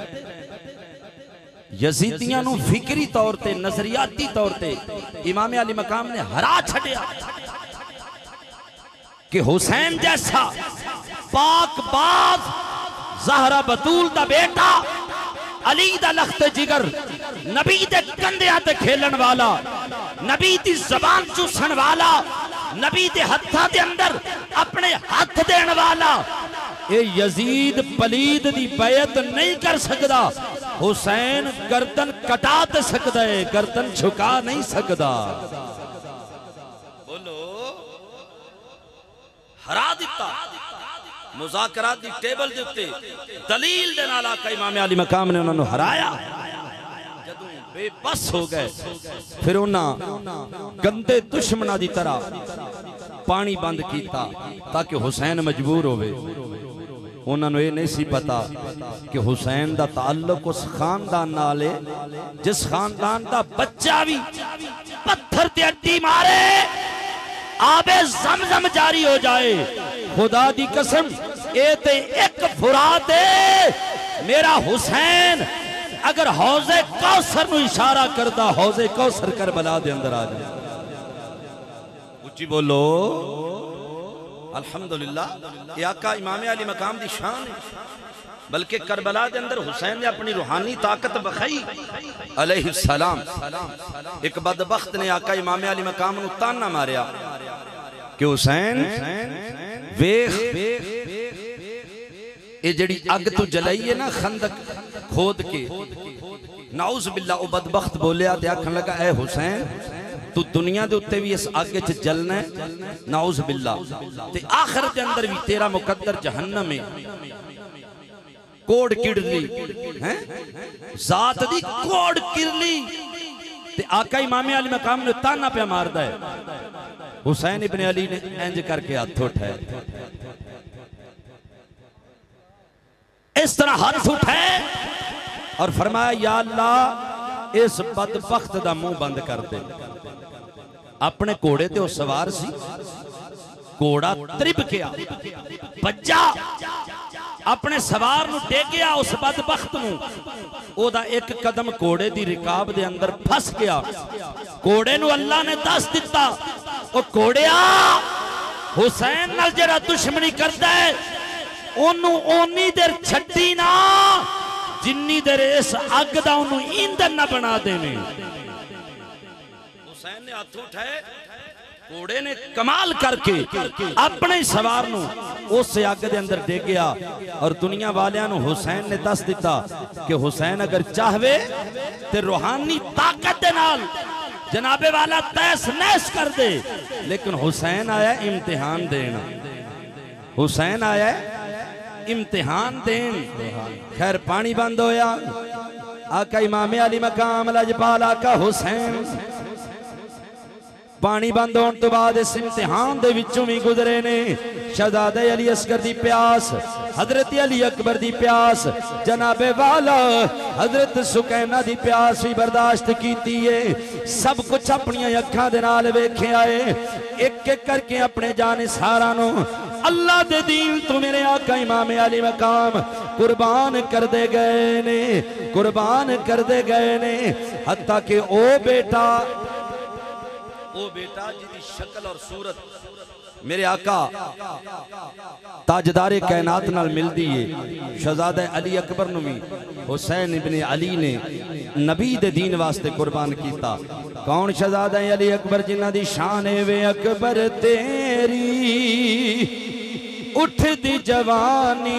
यजीदियां नूं फिक्री तौर ते नजरियाती तौर ते इमाम अली मकाम ने हरा छड़िया कि हुसैन जैसा पाकबाज ज़हरा बतूल दा बेटा अली दा लख्त जिगर नबी दे कंधे ते खेलन वाला, नबी दी ज़बान चूसन वाला नबी दे हत्थां दे अंदर अपने हथ देण वाला ये यजीद पलीद दी बैत नहीं कर सकदा। हुसैन गर्दन कटा दे सकदा है, गर्दन झुका नहीं सकदा। बोलो हरा दिता मुज़ाकरात दी टेबल दे उत्ते दलील दे नाल आका इमाम अली मकाम ने उन्हां नूं हराया। जदों बेबस हो गए फिर उन्हां गंदे दुश्मनां दी तरह पानी बंद कीता ताकि हुसैन मजबूर होवे। उन्होंने ये नहीं सी पता कि हुसैन दा ताल्लुक उस खानदान नाल है जिस खानदान दा बच्चा भी पत्थर ते अड्डी मारे आबे ज़मज़म जारी हो जाए। खुदा दी कसम ए ते एक फुरात है। मेरा हुसैन अगर हौजे कौसर नूं इशारा करदा हौजे कौसर करबला दे अंदर आ जाए। उच्ची बोलो अल्हम्दुलिल्लाह। ये आका इमाम अली मकाम दी शान है। बल्कि करबला के अंदर हुसैन ने अपनी रूहानी ताकत बखाई अलैहिस्सलाम। एक बदबख्त ने आका इमाम अली मकाम नूं ताना मारिया कि हुसैन वेख ये जड़ी अग तू जलाई है ना खंदक खोद के, नाउज़ बिल्लाह ओ बदबख्त बोलिया ते आखन लगा ए हुसैन तू दुनिया दे उत्ते भी इस आग च जलना है, नाउज़ बिल्लाह, ते आखिर दे अंदर भी तेरा मुकद्दर जहन्नम है। कोड़ किड़ली हैं जात दी कोड़ किरली ते आका इमाम अली मकाम ने ताना पे मारदा है। हुसैन इब्ने अली ने इंज करके हाथ उठाए, इस तरह हाथ उठाए और फरमाया या अल्लाह इस बदबख्त दा मुंह बंद कर दे। अपने घोड़े ते सवार सी, घोड़ा त्रिप गया बच्चा अपने सवार नूं टेकिया उस बदबख्त नूं, ओदा एक कदम घोड़े दी रिकाब दे अंदर फस गया। घोड़े नूं अल्लाह ने दस दिता ओ घोड़िया हुसैन नाल जेड़ा दुश्मनी करदा है ओनू ओनी देर छड्डी ना जिन्नी देर इस अग दा ओनू ईंधन ना बना देवे। हुसैन ने हाथ उठाए, घोड़े ने कमाल करके अपने सवार नू उस अग दे अंदर डेगिया और दुनिया वालियां नू हुसैन ने दस दिता कि हुसैन अगर चाहवे ते रूहानी ताकत दे नाल जनाबे वाला तैस नैस कर दे, लेकिन हुसैन आया इम्तिहान देन, हुसैन आया इम्तिहान देन। खैर पानी बंद होया, आका इमाम अली मकाम लजपाल आका हुसैन पानी बंद होने तो बाद इस इम्तिहान दे विचों भी गुजरे ने। शहजादे अली असगर दी प्यास, हजरत अली अकबर दी प्यास, जनाबे वाला हजरत सुकैना दी प्यास भी बर्दाश्त कीती है। सब कुछ अपनी अखां दे नाल वेखिया है। एक एक करके अपने जाने सारा नो अल्लाह दे दीन तो मेरे आका इमाम अली मकाम कुर्बान कर दे गए ने, कुर्बान कर दे गए ने। हत्ता के ओ बेटा जिदी शक्ल और सूरत मेरे आका ताजदारे कायनात नाल मिलदी है। शहजादा अली अकबर नूं भी हुसैन इब्ने अली ने नबी दे दीन वास्ते कुर्बान कीता। कौन शहजादा अली अकबर जिन्हां दी शान है वे अकबर तेरी उठदी जवानी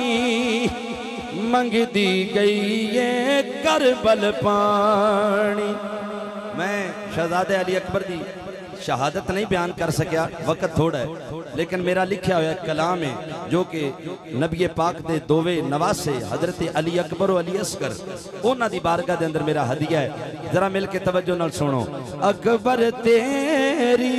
मंगदी गई ये करबल पानी। मैं शहजादे अली अकबर दी शहादत नहीं बयान कर सकिया, वक्त थोड़ा है, लेकिन मेरा लिखा हुआ कलाम है जो कि नबी पाक दे दोवे नवासे हजरत अली अकबर और अली असगर उन्हां दी बारगाह दे अंदर मेरा हदिया है। जरा मिल के तवज्जो नाल सुनो। अकबर तेरी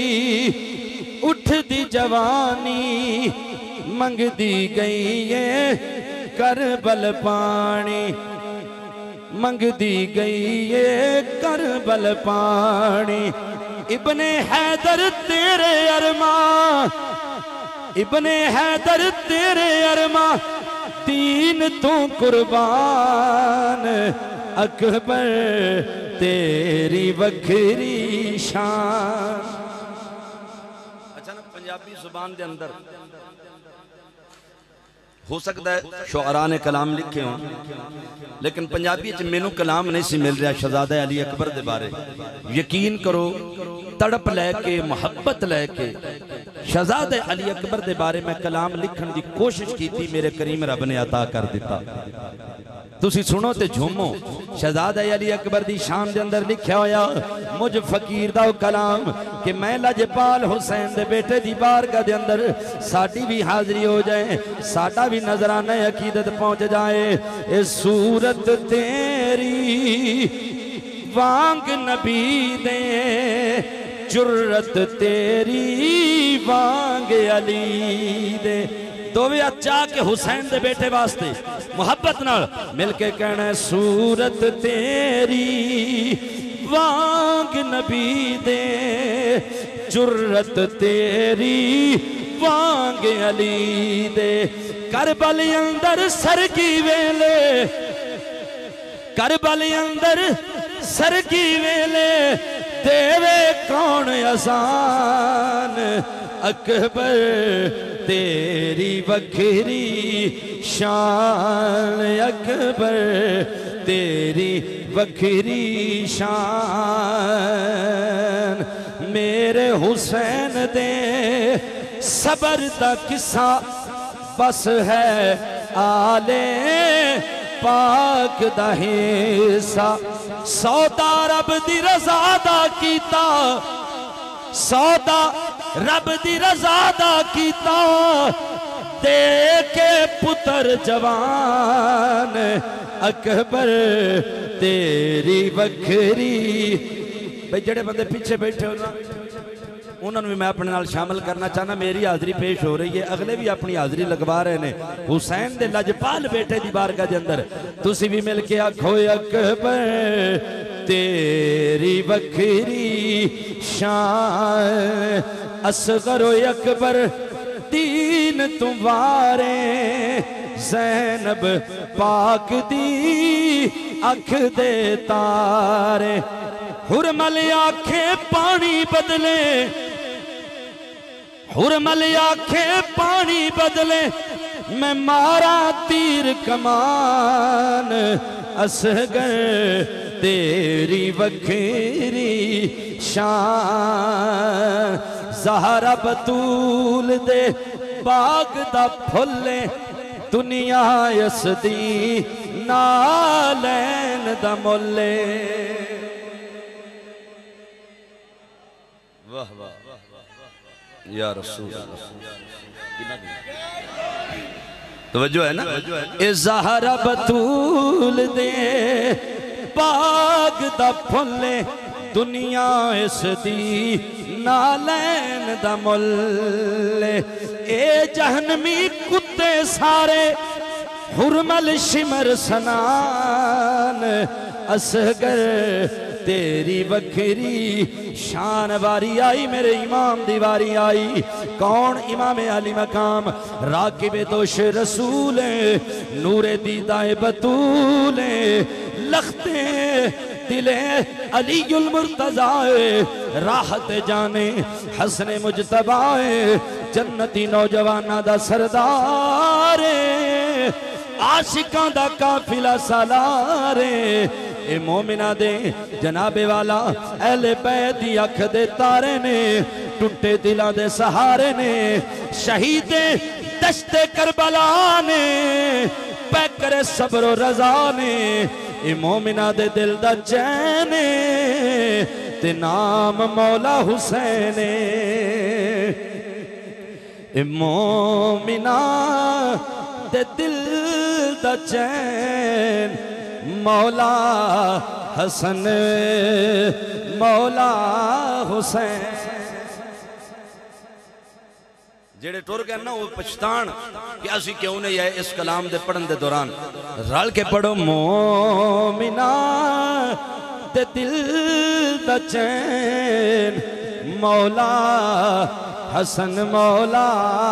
उठदी जवानी मंगदी गई ये करबल पानी, मंगदी गई ये करबल पानी। इब्ने हैदर तेरे अरमा, इब्ने हैदर तेरे अरमा दीन तू कुर्बान, अकबर तेरी वखरी शान। अचानक पंजाबी जुबान दे अंदर हो सकता है शुअरा ने कलाम लिखे हो, लेकिन पंजाबी च मैनू कलाम नहीं सी मिल रहा शहजादा अली अकबर दे बारे। यकीन करो तड़प लैके मुहब्बत लैके शहजादे अली अकबर दे बारे में कलाम लिखण की कोशिश की थी, मेरे करीम रब ने अता कर दिता। तुसी सुनो ते झूमो। शहजादा अली अकबर दी शान दे अंदर लिखा होया, मुझ फकीर दा कलाम कि मैं लजपाल हुसैन दे बेटे दी बारगाह दे अंदर साडी भी हाजिरी हो जाए, साडा भी नजराना अकीदत पहुंच जाए। ए सूरत तेरी वांग नबी दे, जुर्रत तेरी वांग अली दे। दोवे अच्छा के हुसैन दे बेटे वास्ते मुहब्बत नाल मिलके कहना, सूरत तेरी वांग नबी दे, जुर्रत तेरी वांग अली दे। करबल अंदर सरगी वेले, करबल अंदर सरगी वेले देवे कौन आसान। अकबर तेरी बखरी शान, अकबर तेरी बखरी शान। मेरे हुसैन दे सबर दा किस्सा बस है आले पाक दा हिस्सा। सौदा रब दी रज़ा दा कीता, सौदा रब दी रज़ा दा कीता, दे के पुत्र जवान। अकबर तेरी बखरी। भाई जेड़े बंदे पीछे बैठे हो ना, उन्होंने भी मैं अपने नाल शामिल करना चाहना। मेरी हाजिरी पेश हो रही है, अगले भी अपनी हाजिरी लगवा रहे हैं हुसैन दे लजपाल बेटे दी बारगाह दे अंदर। तुसी भी मिल के आखो, अकबर तेरी बखरी शान। असगरो अकबर दीन तुम्हारे, ज़ैनब पाक दी अख दे तारे। हुरमल आखे पानी बदले, हुरमल आखे पानी बदले, मैं मारा तीर कमान। असगर तेरी बखरी शान। ज़हरा बतूल दे बाग दा फुल्ले, दुनिया यसदी नालैन दा मुल्ले। वाह वाह या रसूल तवज्जो है ना। ए ज़हरा बतूल दे बाग दा फुल्ले, दुनिया इसदी नालैन दा मुल्ले। ए जहनमी कुत्ते सारे हुरमल शिमर सनान। असगर तेरी बखरी शान। वारी आई मेरे इमाम दी वारी आई। कौन? इमाम अली मकाम, राकिबे दोश रसूल, नूरे दीदाए बतूले, लखते दिले अलीयुल मुर्तज़ाए, राहत जाने हसने मुजतबाए, जन्नती नौजवाना दा सरदारे, आशिकां दा काफिला सालारे। ए मोमिना दे जनाबे वाला अहले बैत दी अख दे तारे ने, टुटे दिलां दे सहारे ने, शहीदे दश्ते करबला ने, पैकरे सब्रो रज़ा ने। ए मोमिना दे दिल दा चैन ते नाम मौला हुसैन। ए मोमिना दे दिल दा चैन मौला हसन मौला हुसैन। जेड़े टुर गए ना वो पछतान कि असी क्यों नहीं आए इस कलाम दे पढ़न दे दौरान। रल के पढ़ो। मोमिना दे दिल दा चैन मौला हसन मौला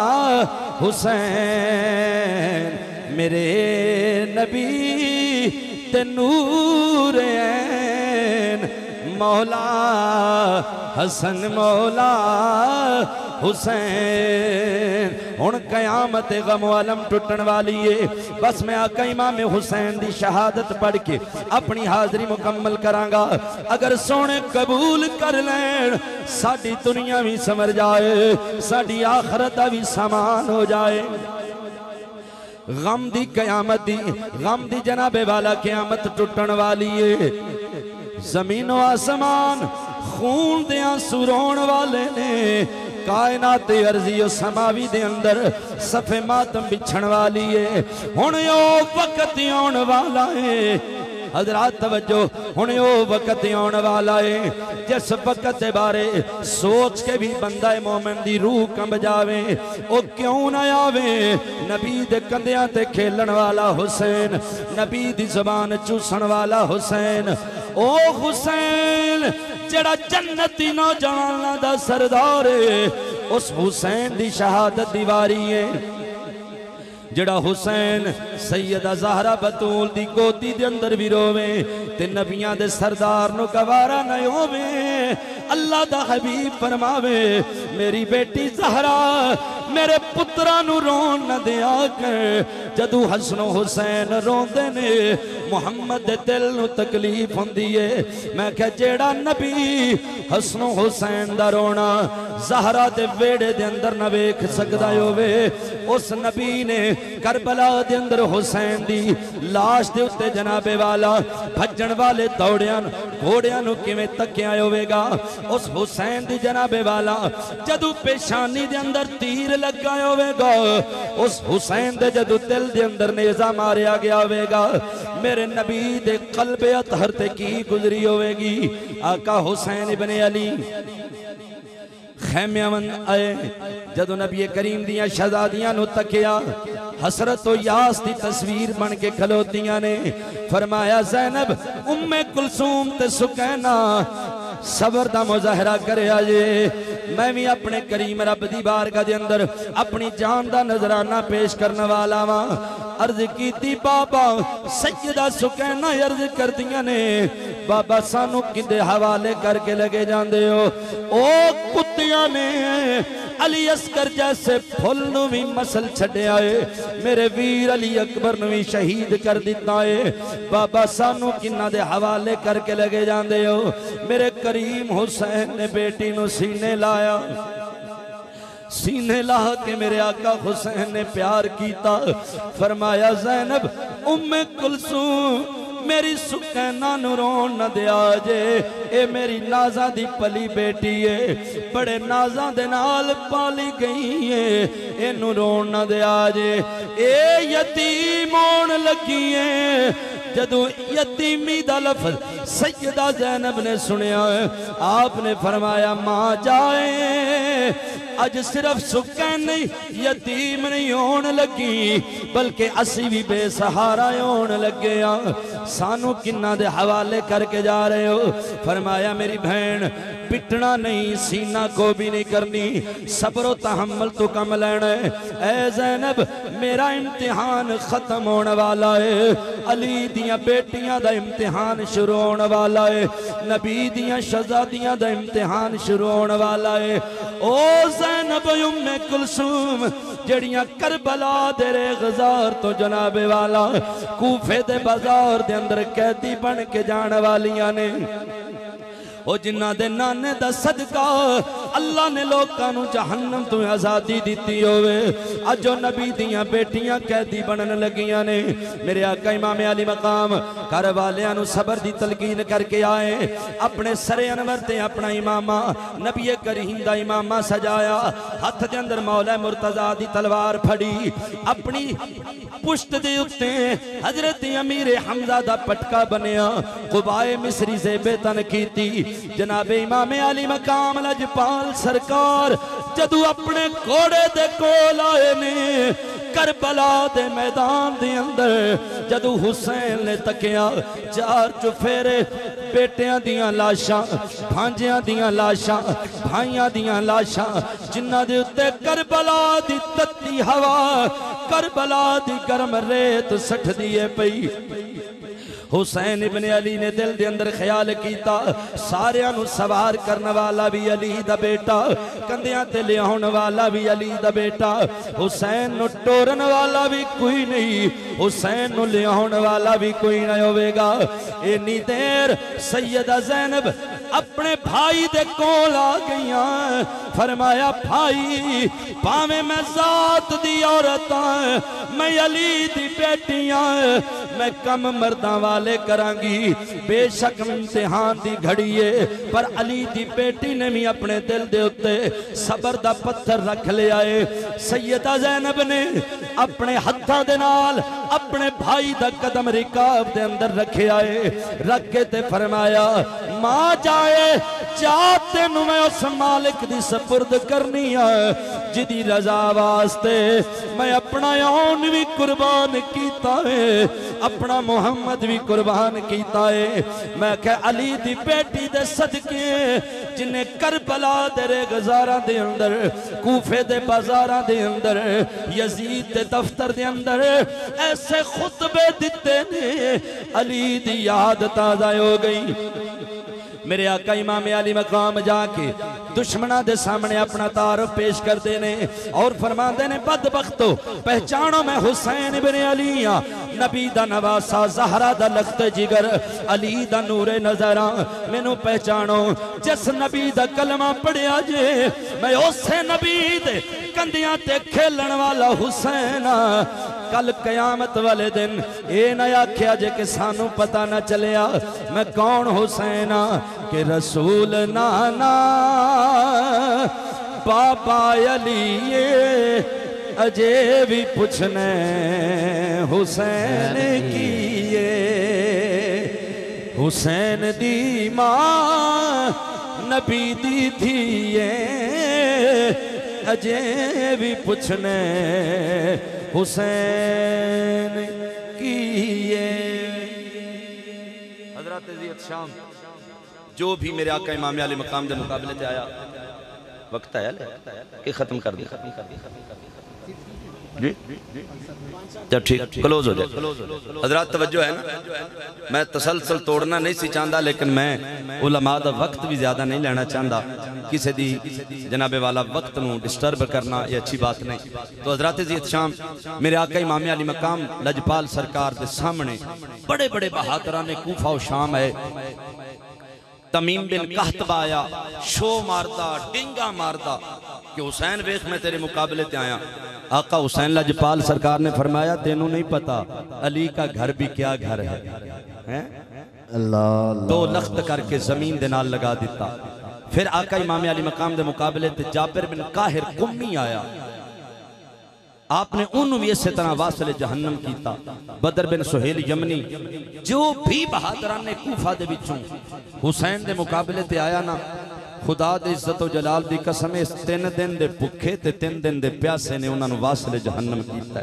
हुसैन। मेरे नबी ते नूर ऐन मौला हसन मौला हुसैन। हुण कयामत गम आलम टुटन वाली है। बस मैं आका इमाम हुसैन दी शहादत पढ़ के अपनी हाजरी मुकम्मल करांगा। अगर सोने कबूल कर लैन साडी दुनिया भी समर जाए, साडी आखरत भी समान हो जाए। गम दी कयामत दी, गम दी जनाबे वाला कयामत टुटन वाली है। जमीनो आसमान खून दे आंसू रोण वाले ने। कायनात अर्जी समावी दे अंदर सफे मातम बिछण वाली है। हुण ओ वक्त आउण वाला है। हजरात तवज्जो, हुण ओ वक्त आउण वाला है जिस वक्त के बारे सोच के भी बंदा मोमिन दी रूह कंब जावे। ओ क्यों ना आवे? नबी दे कंधियां ते खेलन वाला हुसैन, नबी दी ज़बान चूसण वाला हुसैन। ओ हुसैन जड़ा जन्नती नौजवाना दा सरदार है, उस हुसैन दी शहादत दी वारी है। जड़ा हुसैन सैयदा ज़हरा बतूल दी गोदी दे अंदर भी रोवे ते नबियां दे सरदार नु गवारा न होवे। अल्लाह दा हबीब फरमावे मेरी बेटी ज़हरा मेरे पुत्रा नु रोन न दिया कर। जदू हसनो हुसैन रोंदे ने मुहम्मद दे दिल नु तकलीफ हुंदी है। मैं कह जेड़ा नबी हसनो हुसैन दा रोना ज़हरा दे वेड़े दे अंदर न वेख सकदा होवे, उस नबी ने करबला दे अंदर हुसैन दी लाश दे उत्ते जनाबे वाला भज्जण वाले दौड़ियां घोड़ियां नु किवें तक्या होवेगा। उस हुसैन दी जनाबे वाला जदू पेशानी दे अंदर तीर लगा होवेगा, उस हुसैन दे जदू दिल दे अंदर नेज़ा मारिया गया होवेगा, मेरे नबी दे कल्बे अतहर ते की गुजरी होवेगी। आका हुसैन इब्ने अली खैम्यावंद आए। जदों नबी करीम दियां शहजादियां नु तकिया, हसरत तो यास दी तस्वीर बन के खलोतियां ने। फरमाया ज़ैनब उम्मे कुलसूम ते सुकैना सबर दा मुजाहरा करे जे। मैं भी अपने करीम रब दी बारगाह दे अंदर अपनी जान दा नजराना पेश करने वाला वा। अर्ज कीती बाबा सैयदा सुकैना अर्ज करदियां ने बाबा सानू किदे हवाले करके लगे जांदे हो? ओ कुत्तियां ने अली अस्कर जैसे फुल नू भी मसल छड्या है, मेरे वीर अली अकबर नू भी शहीद कर दिता है। बाबा सानू किन्ना दे हवाले करके लगे जांदे हो? मेरे करीम हुसैन ने बेटी नू सीने लाया, सीने ला के मेरे आका हुसैन ने प्यार किया। फरमाया ज़ैनब उम्मे कुलसूम मेरी सुकैना नु रोन न दिया जे, ए मेरी नाज़ा दी पली बेटी है, बड़े नाज़ा दे नाल पाली गई है, इनू रोन न दिया जे। ए यतीम होन लगी है। जदू यतीमी दा लफ्ज़ सैयदा ज़ैनब ने सुनिया, आपने फरमाया मां जाए, अज सिर्फ सुकैन नहीं यतीम नहीं होने लगी बल्कि असी भी बेसहारा होने लगे हाँ। सानू किन्ना दे हवाले करके जा रहे हो? फरमाया मेरी बहन पिटना नहीं, सीना को भी नहीं करनी, सब्र तहम्मुल तो कम लेना है। ऐ ज़ैनब मेरा इम्तिहान खत्म होने वाला है, अली दियां बेटियां दा इम्तिहान शुरू होने वाला है, नबी दियां शहजादियां दा इम्तिहान शुरू होने वाला है। ओ ज़ैनब उम्मे कुलसूम जड़ियां करबला दे रेग़ज़ार तो जनाबे वाला कूफे दे बाजार दे अंदर कैदी बन के जाने वालियां ने, ओ जिन्ना दे नाने दा सदका अल्लाह ने लोकां नू जहन्नम तो आज़ादी दिती होवे, अजो नबी दियां बेटियां कैदी बनन लगियां ने। मेरे आका इमाम अली मकाम घर वालियां नू सबर दी तलकीन करके आए, अपने सरे अनवर ते अपना इमामा नबी करीम दा इमामा सजाया, हथ दे अंदर मौला मुर्तज़ा दी तलवार फड़ी, अपनी पुश्त दे उत्ते हजरत अमीर हमजा दा पटका बनिया, कुबाए मिस्री से बेतन कीती। जनाबे इमाम अली मकाम लजपाल सरकार जदू अपने घोड़े दे कोल आए ने करबला दे मैदान दे अंदर, जदू हुसैन ने तकिया चार चुफेरे बेटियां दियां लाशां, भांजियां दियां लाशां, भाइयां दियां लाशां, जिन्हां दे उत्ते करबला दी तत्ती हवा करबला दी गरम रेत सठ दिए पई। हुसैन इब्न अली ने दिल दे अंदर ख्याल किया, सारियां नू सवार करने वाला भी अली दा बेटा, कंधियां ते लियाउण वाला भी अली दा बेटा, हुसैन नू टोरन वाला भी कोई नहीं, हुसैन नू लियाउण वाला भी कोई नहीं होवेगा। इन्नी देर सैयदा ज़ैनब अपने भाई दे कोल आ गईया। फरमाया भाई भावें मैं जात दी औरत मैं अली दी बेटियां मैं कम मर्दां वाले करांगी, बेशक इम्तिहान दी घड़ी है, पर अली दी बेटी ने भी अपने दिल दे उत्ते सबर दा पत्थर रख लिया है। सैयदा ज़ैनब ने अपने हत्थां दे नाल अपने भाई दा कदम रिकाब दे अंदर रखिया है, रख के ते फरमाया मां जाए जा तेनू मैं उस मालिक दी सपुर्द करनी है जिदी रजा वास्ते मैं अपना औन भी कुर्बान कीता है, अपना मुहम्मद भी कुर्बान कीता है। मैं कह अली दी बेटी दे सदके जिन्हें करबला दे रेगज़ारां दे अंदर, कूफे दे बाजारां दे अंदर, यजीद दे दफ्तर दे अंदर ऐसे खुतबे दिते ने, अली दी याद ताज़ा हो गई। मेरे आका इमाम अली मकाम जाके दुश्मना दे सामने अपना तारफ पेश करते ने और फरमाते ने बदबख्तो पहचानो मैं हुसैन इब्न अली हाँ, नबी दा नवासा, ज़हरा दा लख्त जिगर, अली दा नूरे नज़रा, मैनू पहचानो जिस नबी दा कलमा पढ़िया जे मैं उसे नबी दे कंधियां ते खेलन वाला हुसैन। कल कयामत वाले दिन ये न आख्या जे कि सानू पता न चलिया मैं कौन हुसैन के रसूल नाना बाबा अली अजे भी पूछने हुसैन की ये, हुसैन दी मां नबी दी थी ये अजे भी पूछने हुसैन की ये। हज़रत ज़ियद शाम जो भी मेरे आका इमाम अली मकाम के मुकाबले से आया, वक्त आया कि खत्म कर दी जी, जब ठीक क्लोज हो जाए। हज़रत तवज्जो है ना, मैं तसलसल तोड़ना नहीं सी चाहता, लेकिन मैं उलमा दा वक्त भी ज़्यादा नहीं लेना चाहता, किसी दी जनाबे वाला वक्त नू डिस्टर्ब करना ये अच्छी बात नहीं। तो हज़रत ज़ियद शाम मेरे आका इमाम अली मकाम लजपाल सरकार के सामने बड़े बड़े बहादुरां ने कूफा और शाम है, तमीम बिन कहतबा आया, शो मारदा डिंगा मारदा कि हुसैन वेख मैं तेरे मुकाबले ते आया। आका हुसैन लजपाल सरकार ने फरमाया तेनू नहीं पता अली का घर भी क्या घर है? अल्लाह दो लख्त करके जमीन दे नाल लगा दिता। फिर आका इमाम अली मकाम दे मुकाबले ते जाबिर बिन काहिर कुम्मी आया, आपने उन्होंने भी इसी तरह वासले जहन्नम किया। बदर बिन सुहेल यमनी जो भी बहादुरां ने कूफा दे विचों हुसैन दे मुकाबले ते आया ना, खुदा दे इज्जत व जलाल दी कसम इस 3 दिन दे भुखे ते 3 दिन दे प्यासे ने उन्होंने वासले जहन्नम किया।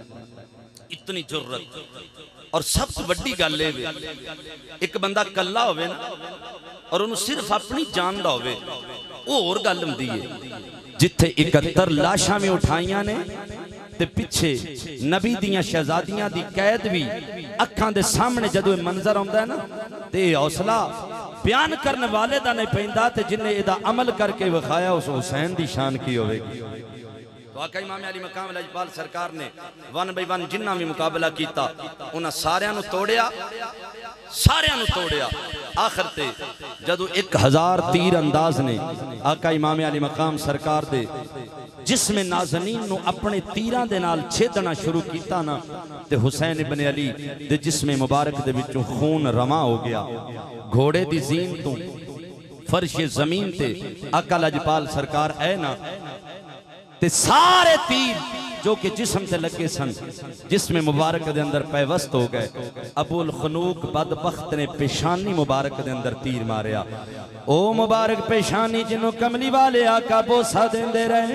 इतनी जुर्रत। और सबसे बड़ी गल है एक बंदा कला होवे ना और उन्हें सिर्फ अपनी जान दा होवे, वो होर गल हुंदी है। जिथे 71 लाशां भी उठाइयां ने ते पिछे नबी दियां शहजादियां दी कैद भी अखां दे सामने जदों मंजर आउंदा है ना, ते हौसला बयान करने वाले दा नहीं पैंदा, ते जिन्हें इहदा अमल करके विखाया उस हुसैन दी शान की होवेगी। तो आका इमाम अली मकाम लजपाल सरकार ने 1 बाय 1 जिन्ना भी मुकाबला किया उन्हें सारियां नूं तोड़िया, सारियां नूं तोड़िया। आखिर ते जदों 1000 तीर अंदाज ने आका इमाम अली मकाम सरकार दे जिसमें नाज़नीन नूं अपने तीरां दे नाल छेदना शुरू किया ना, ते हुसैन इब्न अली दे जिस्म मुबारक दे विचों खून रवा हो गया। घोड़े दी जीन तो फर्श जमीन ते आका लजपाल सरकार है ना, ते सारे तीर जो कि जिस्म से लगे सन जिसमें मुबारक दे अंदर पैवस्त हो गए। अबुल खनूक बदबख्त ने पेशानी मुबारक दे अंदर तीर मारिया। ओ मुबारक पेशानी जिन्हों कमली वाले आका बोसा देंदे रहे,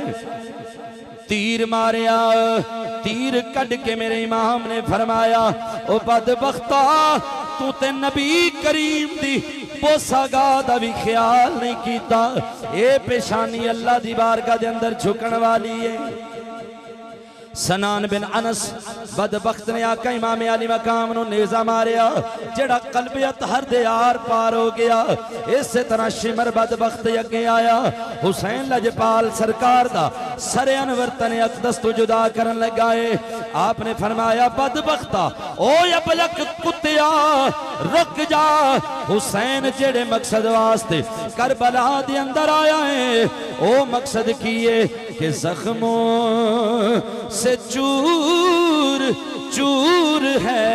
तीर मारिया। तीर कट के मेरे इमाम ने फरमाया ओ बदबख्ता तू ते नबी करीम दी बोसागा दा भी ख्याल नहीं कीता। ए पेशानी अल्लाह दी बारगाह दे अंदर झुकण वाली है। सनान बिन अनस बदबख्त ने आका इमाम अली मकाम नूं नेज़ा मारिया जेड़ा कलबियत हर दे आर पार हो गया। इस तरह शिमर बदबख्त अगे आया हुसैन लजपाल सरकार दा सरे अनवर तने अकदस तो जुदा करन लगाए। आपने फरमाया बदबख्ता ओ अबलक कुत्तिया रुक जा। हुसैन जेड़े मकसद वास्ते करबला दे अंदर आया है ओ मकसद किए कि जख्मों से चूर चूर है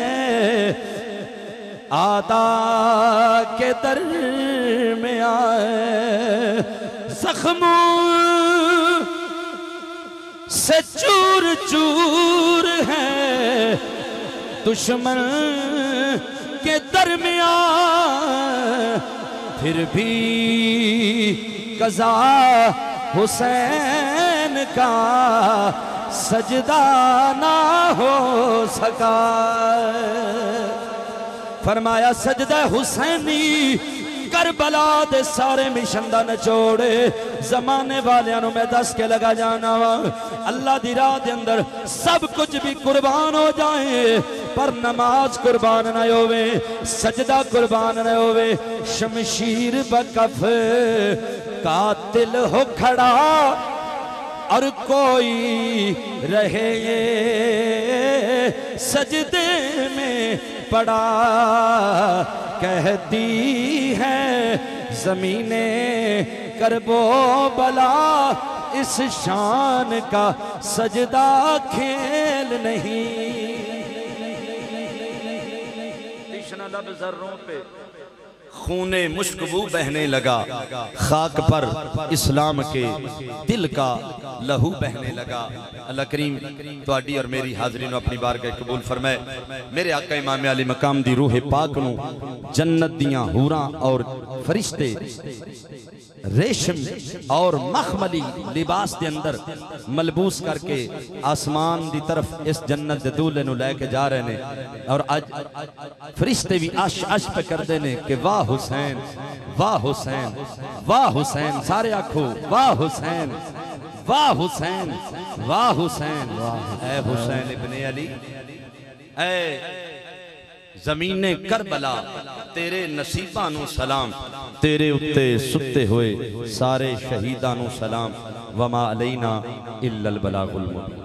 आदा के दर में आए। जख्मों से चूर चूर है दुश्मन के दरमियान फिर भी कज़ा हुसैन का सजदा ना हो सका। फरमाया सजदा हुसैनी करबला दे सारे मिशन दा नचोड़े जमाने वालियां नूं मैं दस के लगा जाना वा। अल्लाह दी राह दे अंदर सब कुछ भी कुर्बान हो जाए पर नमाज कुर्बान न होवे, सजदा कुर्बान न होवे। शमशीर बकफ कातिल हो खड़ा और कोई रहे सजदे में पड़ा। कहती है ज़मीने करबो बला इस शान का सजदा खेल नहीं। लब ज़र्रों पे खूने मुश्कबू बहने लगा, खाक पर इस्लाम के दिल का लहू बहने लगा। अल्लाह करीम तुहाडी और मेरी हाज़री नूं अपनी बारगाह कबूल फरमाए। मेरे आका इमाम अली मकाम दी रूह पाक नूं जन्नत दियां हूरां और फरिश्ते रेशम और मखमली लिबास के अंदर मलबूस करके आसमान की तरफ इस जन्नत दे दूल्हे नूं लैके जा रहे ने। और आज फरिश्ते भी अश अश पे करते हैं कि वाह हुसैन वाह हुसैन वाह हुसैन। सारे आखो वाह हुसैन वाह हुसैन वाह हुसैन। ऐ हुसैन इब्ने अली ऐ ज़मीने करबला तेरे नसीबां नूं सलाम, तेरे उत्ते सुते हुए सारे शहीदां नूं सलाम। वमा अलैना इल्लल बलागुल मुबीन।